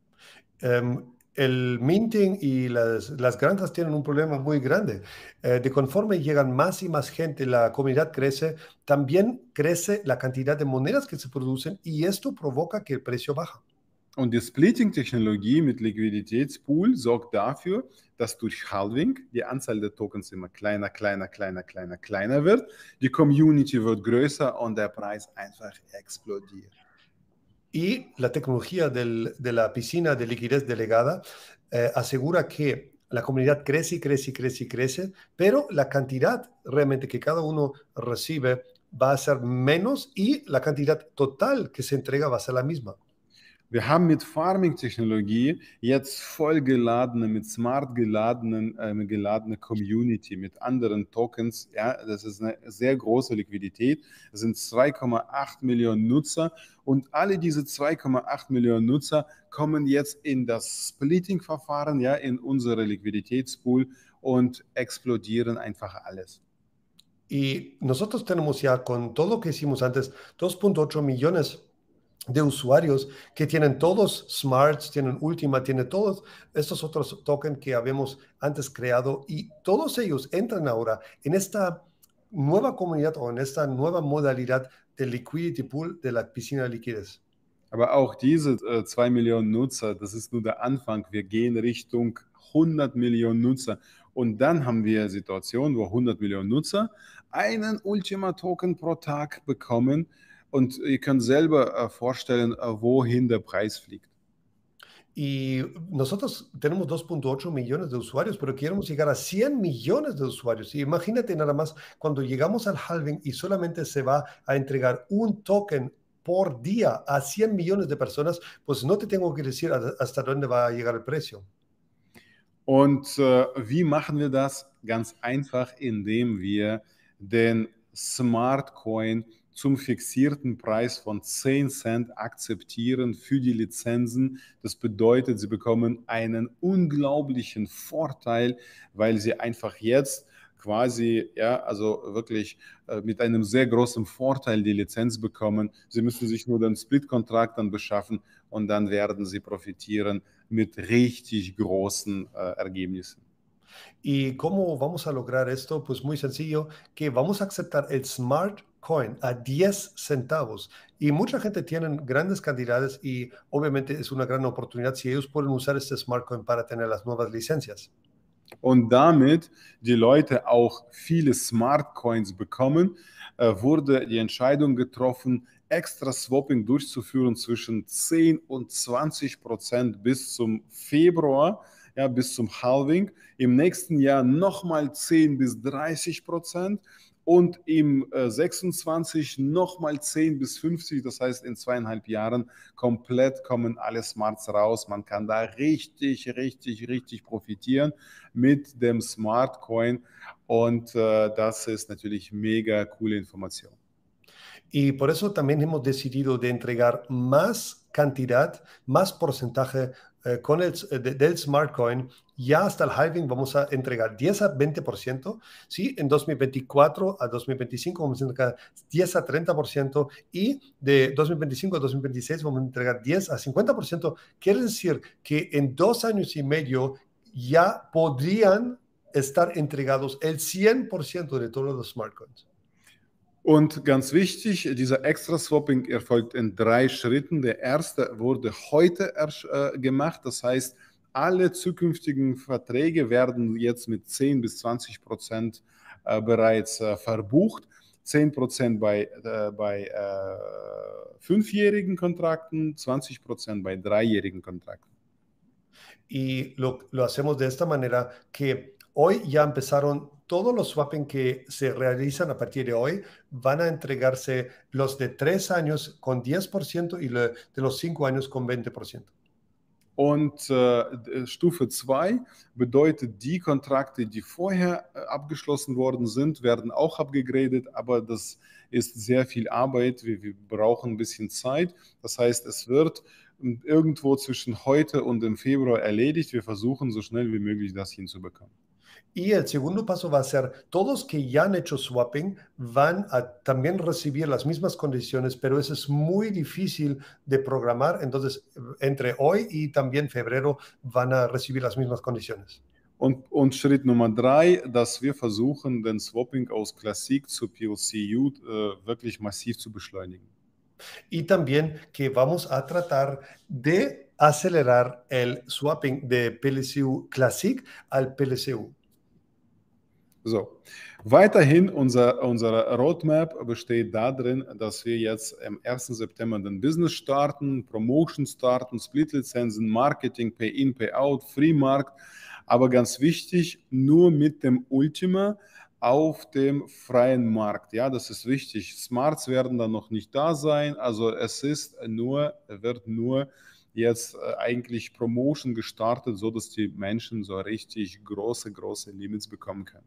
Um, el minting y las, las granjas tienen un problema muy grande. Eh, de conforme llegan más y más gente, la comunidad crece, también crece la cantidad de monedas que se producen y esto provoca que el precio baja. Und die Splitting-Technologie mit Liquiditätspool sorgt dafür, dass durch Halving die Anzahl der Tokens immer kleiner, kleiner, kleiner, kleiner, kleiner wird. Die Community wird größer und der Preis einfach explodiert. Y la tecnología del, de la piscina de liquidez delegada eh, asegura que la comunidad crece y crece y crece y crece, pero la cantidad realmente que cada uno recibe va a ser menos y la cantidad total que se entrega va a ser la misma. Wir haben mit Farming-Technologie jetzt voll geladene, mit smart geladenen, äh, geladene Community mit anderen Tokens. Ja, das ist eine sehr große Liquidität. Es sind zwei Komma acht Millionen Nutzer und alle diese zwei Komma acht Millionen Nutzer kommen jetzt in das Splitting-Verfahren, ja, in unsere Liquiditätspool und explodieren einfach alles. Y nosotros tenemos ya con todo lo que hicimos antes dos punto ocho millones de usuarios que tienen todos Smarts, tienen Ultima, tienen todos estos otros tokens que habíamos antes creado y todos ellos entran ahora en esta nueva comunidad o en esta nueva modalidad del Liquidity Pool de la piscina de liquidez. Aber auch diese äh, zwei Millionen Nutzer, das ist nur der Anfang. Wir gehen Richtung hundert Millionen Nutzer. Und dann haben wir Situationen, wo hundert Millionen Nutzer einen Ultima-Token pro Tag bekommen. Und ihr könnt selber äh, vorstellen, äh, wohin der Preis fliegt. Y nosotros tenemos dos punto ocho millones de usuarios, pero queremos llegar a cien millones de usuarios. Y imagínate nada más cuando llegamos al halving y solamente se va a entregar un token por día a cien millones de personas, pues no te tengo que decir hasta dónde va a llegar el precio. Und äh, wie machen wir das? Ganz einfach, indem wir den Smart Coin zum fixierten Preis von zehn Cent akzeptieren für die Lizenzen. Das bedeutet, sie bekommen einen unglaublichen Vorteil, weil sie einfach jetzt quasi, ja, also wirklich äh, mit einem sehr großen Vorteil die Lizenz bekommen. Sie müssen sich nur den Split-Kontrakt dann beschaffen und dann werden sie profitieren mit richtig großen äh, Ergebnissen. ¿Y cómo vamos a lograr esto? Pues muy sencillo, que vamos a aceptar el Smart Coin a diez centavos. Y mucha gente tiene grandes cantidades y obviamente es una gran oportunidad si ellos pueden usar este Smart Coin para tener las nuevas licencias. Und damit die Leute auch viele Smart Coins bekommen, äh, wurde die Entscheidung getroffen, extra Swapping durchzuführen zwischen zehn und zwanzig Prozent bis zum Februar, ja, bis zum Halving. Im nächsten Jahr nochmal zehn bis dreißig Prozent und im äh, sechsundzwanzig nochmal zehn bis fünfzig. Das heißt, in zweieinhalb Jahren komplett kommen alle Smarts raus. Man kann da richtig, richtig, richtig profitieren mit dem Smart Coin und äh, das ist natürlich mega coole Information. Y por eso también hemos decidido de entregar más cantidad, más porcentaje eh, con el, de, del Smart Coin, ya hasta el halving vamos a entregar diez a veinte por ciento, ¿sí? En dos mil veinticuatro a dos mil veinticinco vamos a entregar diez a treinta por ciento y de dos mil veinticinco a dos mil veintiséis vamos a entregar diez a cincuenta por ciento. Quiere decir que en dos años y medio ya podrían estar entregados el cien por ciento de todos los Smart Coins. Und ganz wichtig, dieser Extra-Swapping erfolgt in drei Schritten. Der erste wurde heute äh, gemacht, das heißt, alle zukünftigen Verträge werden jetzt mit zehn bis zwanzig Prozent äh, bereits äh, verbucht. zehn Prozent bei, äh, bei äh, fünfjährigen Kontrakten, zwanzig Prozent bei dreijährigen Kontrakten. Y lo, lo hacemos de esta manera que hoy ya empezaron todos los swapping que se realizan a partir de hoy, van a entregarse los de tres años con diez por ciento y le, de los cinco años con veinte por ciento. Und äh, Stufe zwei bedeutet, die Kontrakte, die vorher äh, abgeschlossen worden sind, werden auch abgegradet, aber das ist sehr viel Arbeit. Wir, wir brauchen ein bisschen Zeit. Das heißt, es wird irgendwo zwischen heute und im Februar erledigt. Wir versuchen so schnell wie möglich das hinzubekommen. Y el segundo paso va a ser, todos que ya han hecho swapping van a también recibir las mismas condiciones, pero eso es muy difícil de programar. Entonces, entre hoy y también febrero van a recibir las mismas condiciones. Und, und Schritt Nummer drei, dass wir versuchen, den Swapping aus Classic zu P L C U äh, wirklich massiv zu beschleunigen. Y también que vamos a tratar de acelerar el swapping de P L C U Classic al P L C U. So, weiterhin unser, unsere Roadmap besteht darin, dass wir jetzt am ersten September den Business starten, Promotion starten, Split-Lizenzen, Marketing, Pay-in, Pay-out, Free-Markt, aber ganz wichtig, nur mit dem Ultima auf dem freien Markt. Ja, das ist wichtig. Smarts werden dann noch nicht da sein, also es ist nur, wird nur jetzt äh, eigentlich Promotion gestartet, sodass die Menschen so richtig große, große Limits bekommen können.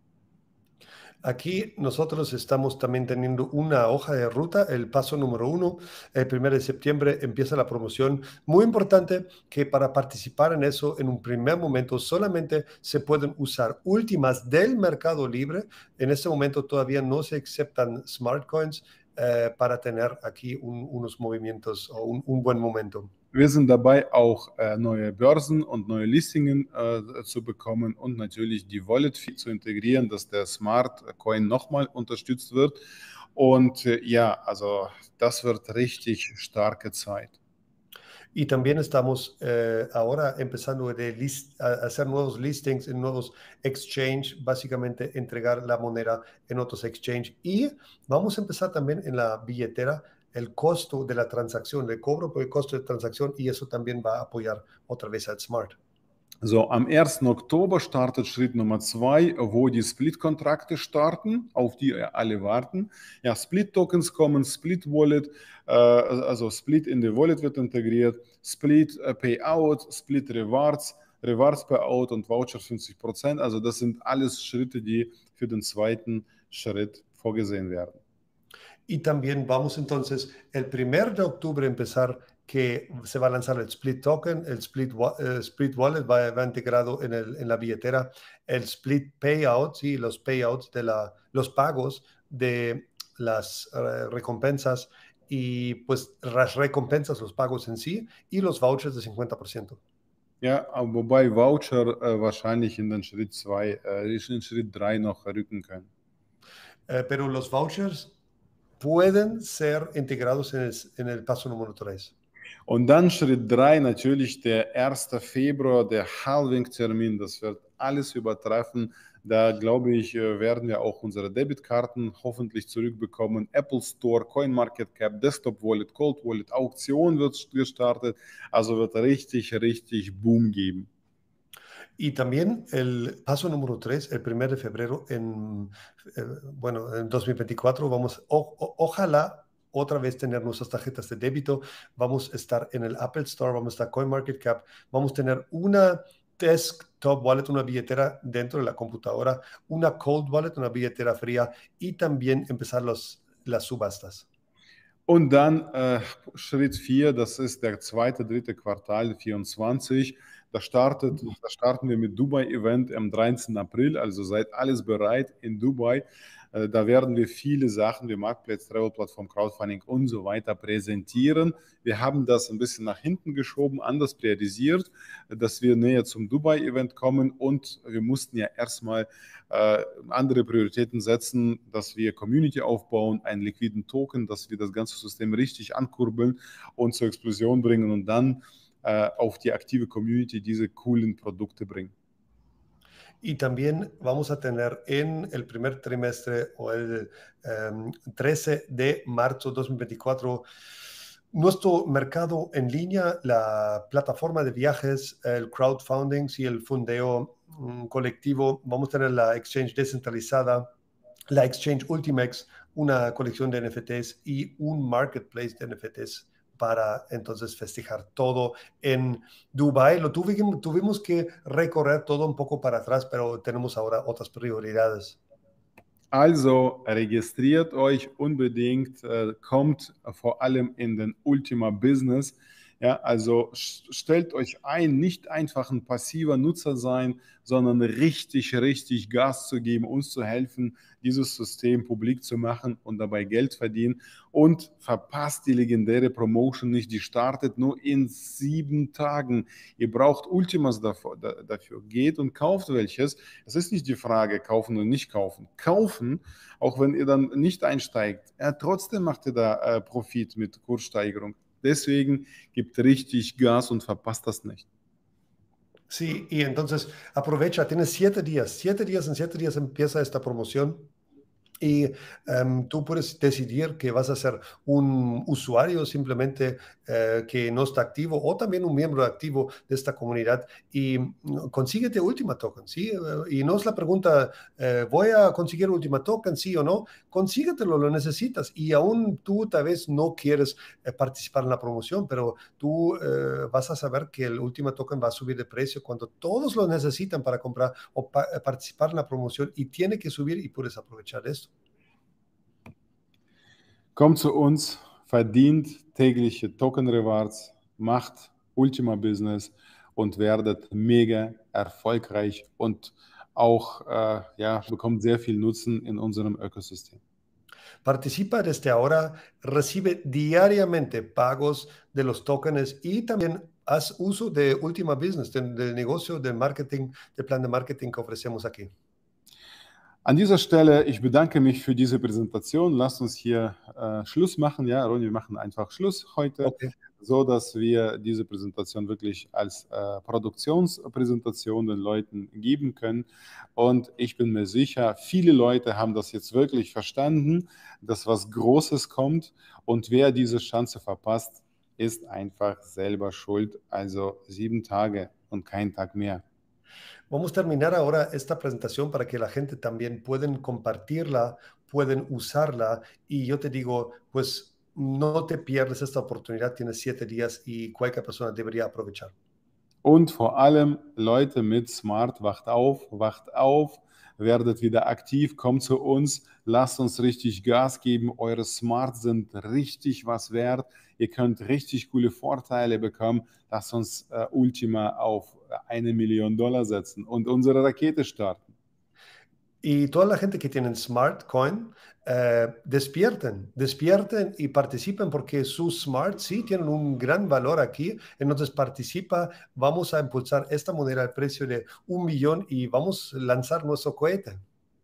Aquí nosotros estamos también teniendo una hoja de ruta, el paso número uno, el primero de septiembre empieza la promoción. Muy importante que para participar en eso, en un primer momento, solamente se pueden usar últimas del mercado libre. En este momento todavía no se aceptan smart coins eh, para tener aquí un, unos movimientos o un, un buen momento. Wir sind dabei, auch äh, neue Börsen und neue Listingen äh, zu bekommen und natürlich die Wallet zu integrieren, dass der Smart Coin nochmal unterstützt wird. Und äh, ja, also das wird richtig starke Zeit. Y también estamos eh, ahora empezando de list, a hacer nuevos listings en nuevos exchange, básicamente entregar la moneda en otros exchange. Y vamos a empezar también en la billetera el costo de la transacción, el cobro por el costo de transacción, y eso también va a apoyar otra vez al Smart. So, am ersten Oktober startet Schritt Nummer zwei, wo die Split-Kontrakte starten, auf die alle warten. Ja, Split-Tokens kommen, Split-Wallet, äh, also Split in die Wallet wird integriert, Split-Payout, Split-Rewards, Rewards-Payout und Voucher fünfzig Prozent. Also das sind alles Schritte, die für den zweiten Schritt vorgesehen werden. Y también vamos entonces el primero de octubre empezar que se va a lanzar el Split Token, el Split, uh, Split Wallet va, va integrado en, el, en la billetera, el Split Payout, ¿sí? Los payouts, de la, los pagos de las uh, recompensas y pues las recompensas, los pagos en sí y los vouchers de cincuenta por ciento. Ja, wobei Voucher äh, wahrscheinlich in den Schritt zwei, äh, in Schritt drei noch rücken können. Uh, pero los vouchers pueden ser integrados en el, en el paso número tres. Und dann Schritt drei, natürlich der erste Februar, der Halving-Termin, das wird alles übertreffen. Da glaube ich, werden wir auch unsere Debitkarten hoffentlich zurückbekommen. Apple Store, CoinMarketCap, Desktop Wallet, Cold Wallet, Auktion wird gestartet. Also wird richtig, richtig Boom geben. Y también el paso número tres, el primero de febrero, en, eh, bueno, en dos mil veinticuatro, vamos, o, o, ojalá otra vez tener nuestras tarjetas de débito, vamos a estar en el Apple Store, vamos a estar CoinMarketCap, vamos a tener una desktop wallet, una billetera dentro de la computadora, una cold wallet, una billetera fría y también empezar los, las subastas. Und dann äh, Schritt vier, das ist der zweite, dritte Quartal vierundzwanzig. Da, startet, da starten wir mit Dubai-Event am dreizehnten April, also seid alles bereit in Dubai. Äh, da werden wir viele Sachen wie Marktplatz, Travel-Plattform, Crowdfunding und so weiter präsentieren. Wir haben das ein bisschen nach hinten geschoben, anders priorisiert, dass wir näher zum Dubai-Event kommen, und wir mussten ja erstmal äh, andere Prioritäten setzen, dass wir Community aufbauen, einen liquiden Token, dass wir das ganze System richtig ankurbeln und zur Explosion bringen und dann äh, auf die aktive Community diese coolen Produkte bringen. Y también vamos a tener en el primer trimestre o el um, trece de marzo dos mil veinticuatro nuestro mercado en línea, la plataforma de viajes, el crowdfunding y el fundeo um, colectivo. Vamos a tener la exchange descentralizada, la exchange Ultimex, una colección de N F Ts y un marketplace de N F Ts para entonces festejar todo en Dubái. Lo tuvimos, tuvimos que recorrer todo un poco para atrás, pero tenemos ahora otras prioridades. Also registriert euch unbedingt, äh, kommt vor allem in den Ultima Business. Ja, also stellt euch ein, nicht einfach ein passiver Nutzer sein, sondern richtig, richtig Gas zu geben, uns zu helfen, dieses System publik zu machen und dabei Geld verdienen. Und verpasst die legendäre Promotion nicht, die startet nur in sieben Tagen. Ihr braucht Ultimas dafür, dafür. Geht und kauft welches. Es ist nicht die Frage, kaufen oder nicht kaufen. Kaufen, auch wenn ihr dann nicht einsteigt, ja, trotzdem macht ihr da äh, Profit mit Kurssteigerung. Deswegen gibt richtig Gas und verpasst das nicht. Sí, y entonces aprovecha, tienes siete días, siete días, en siete días empieza esta promoción. Y um, tú puedes decidir que vas a ser un usuario simplemente uh, que no está activo o también un miembro activo de esta comunidad y uh, consíguete Ultima Token, ¿sí? Uh, y no es la pregunta, uh, ¿voy a conseguir Ultima Token, sí o no? Consíguetelo, lo necesitas y aún tú tal vez no quieres uh, participar en la promoción, pero tú uh, vas a saber que el Ultima Token va a subir de precio cuando todos lo necesitan para comprar o pa participar en la promoción y tiene que subir y puedes aprovechar esto. Kommt zu uns, verdient tägliche Token Rewards, macht Ultima Business und werdet mega erfolgreich und auch äh, ja, bekommt sehr viel Nutzen in unserem Ökosystem. Participa desde ahora, recibe diariamente pagos de los tokens y también haz uso de Ultima Business, del, del negocio, del marketing, del plan de marketing que ofrecemos aquí. An dieser Stelle, ich bedanke mich für diese Präsentation. Lasst uns hier äh, Schluss machen. Ja, Ronny, wir machen einfach Schluss heute, okay, so dass wir diese Präsentation wirklich als äh, Produktionspräsentation den Leuten geben können. Und ich bin mir sicher, viele Leute haben das jetzt wirklich verstanden, dass was Großes kommt. Und wer diese Chance verpasst, ist einfach selber schuld. Also sieben Tage und kein Tag mehr. Vamos a terminar ahora esta presentación para que la gente también pueden compartirla, pueden usarla y yo te digo, pues no te pierdes esta oportunidad, tienes siete días y cualquier persona debería aprovechar. Und vor allem Leute mit Smart, wacht auf, wacht auf, werdet wieder aktiv, kommt zu uns, lasst uns richtig Gas geben, eure Smart sind richtig was wert, ihr könnt richtig coole Vorteile bekommen, lasst uns äh, Ultima auf eine Million Dollar setzen und unsere Rakete starten. Y toda la gente que tienen Smart Coin, eh, despierten, despierten y participen porque sus Smart sí tienen un gran valor aquí. Entonces participa, vamos a impulsar esta moneda al precio de un millón y vamos a lanzar nuestro cohete.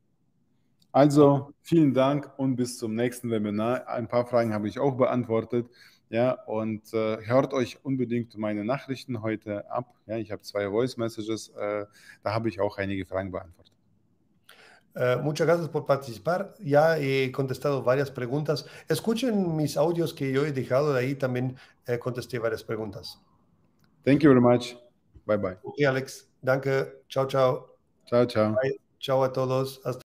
Also vielen Dank und bis zum nächsten Webinar. Ein paar Fragen habe ich auch beantwortet. Ja, und äh, hört euch unbedingt meine Nachrichten heute ab. Ja, ich habe zwei Voice Messages, äh, da habe ich auch einige Fragen beantwortet. Uh, muchas gracias por participar. Ya he contestado varias preguntas. Escuchen mis audios que yo he dejado de ahí. También eh, contesté varias preguntas. Thank you very much. Bye bye. Okay, Alex. Danke. Ciao, ciao. Ciao, ciao. Bye. Ciao a todos. Hasta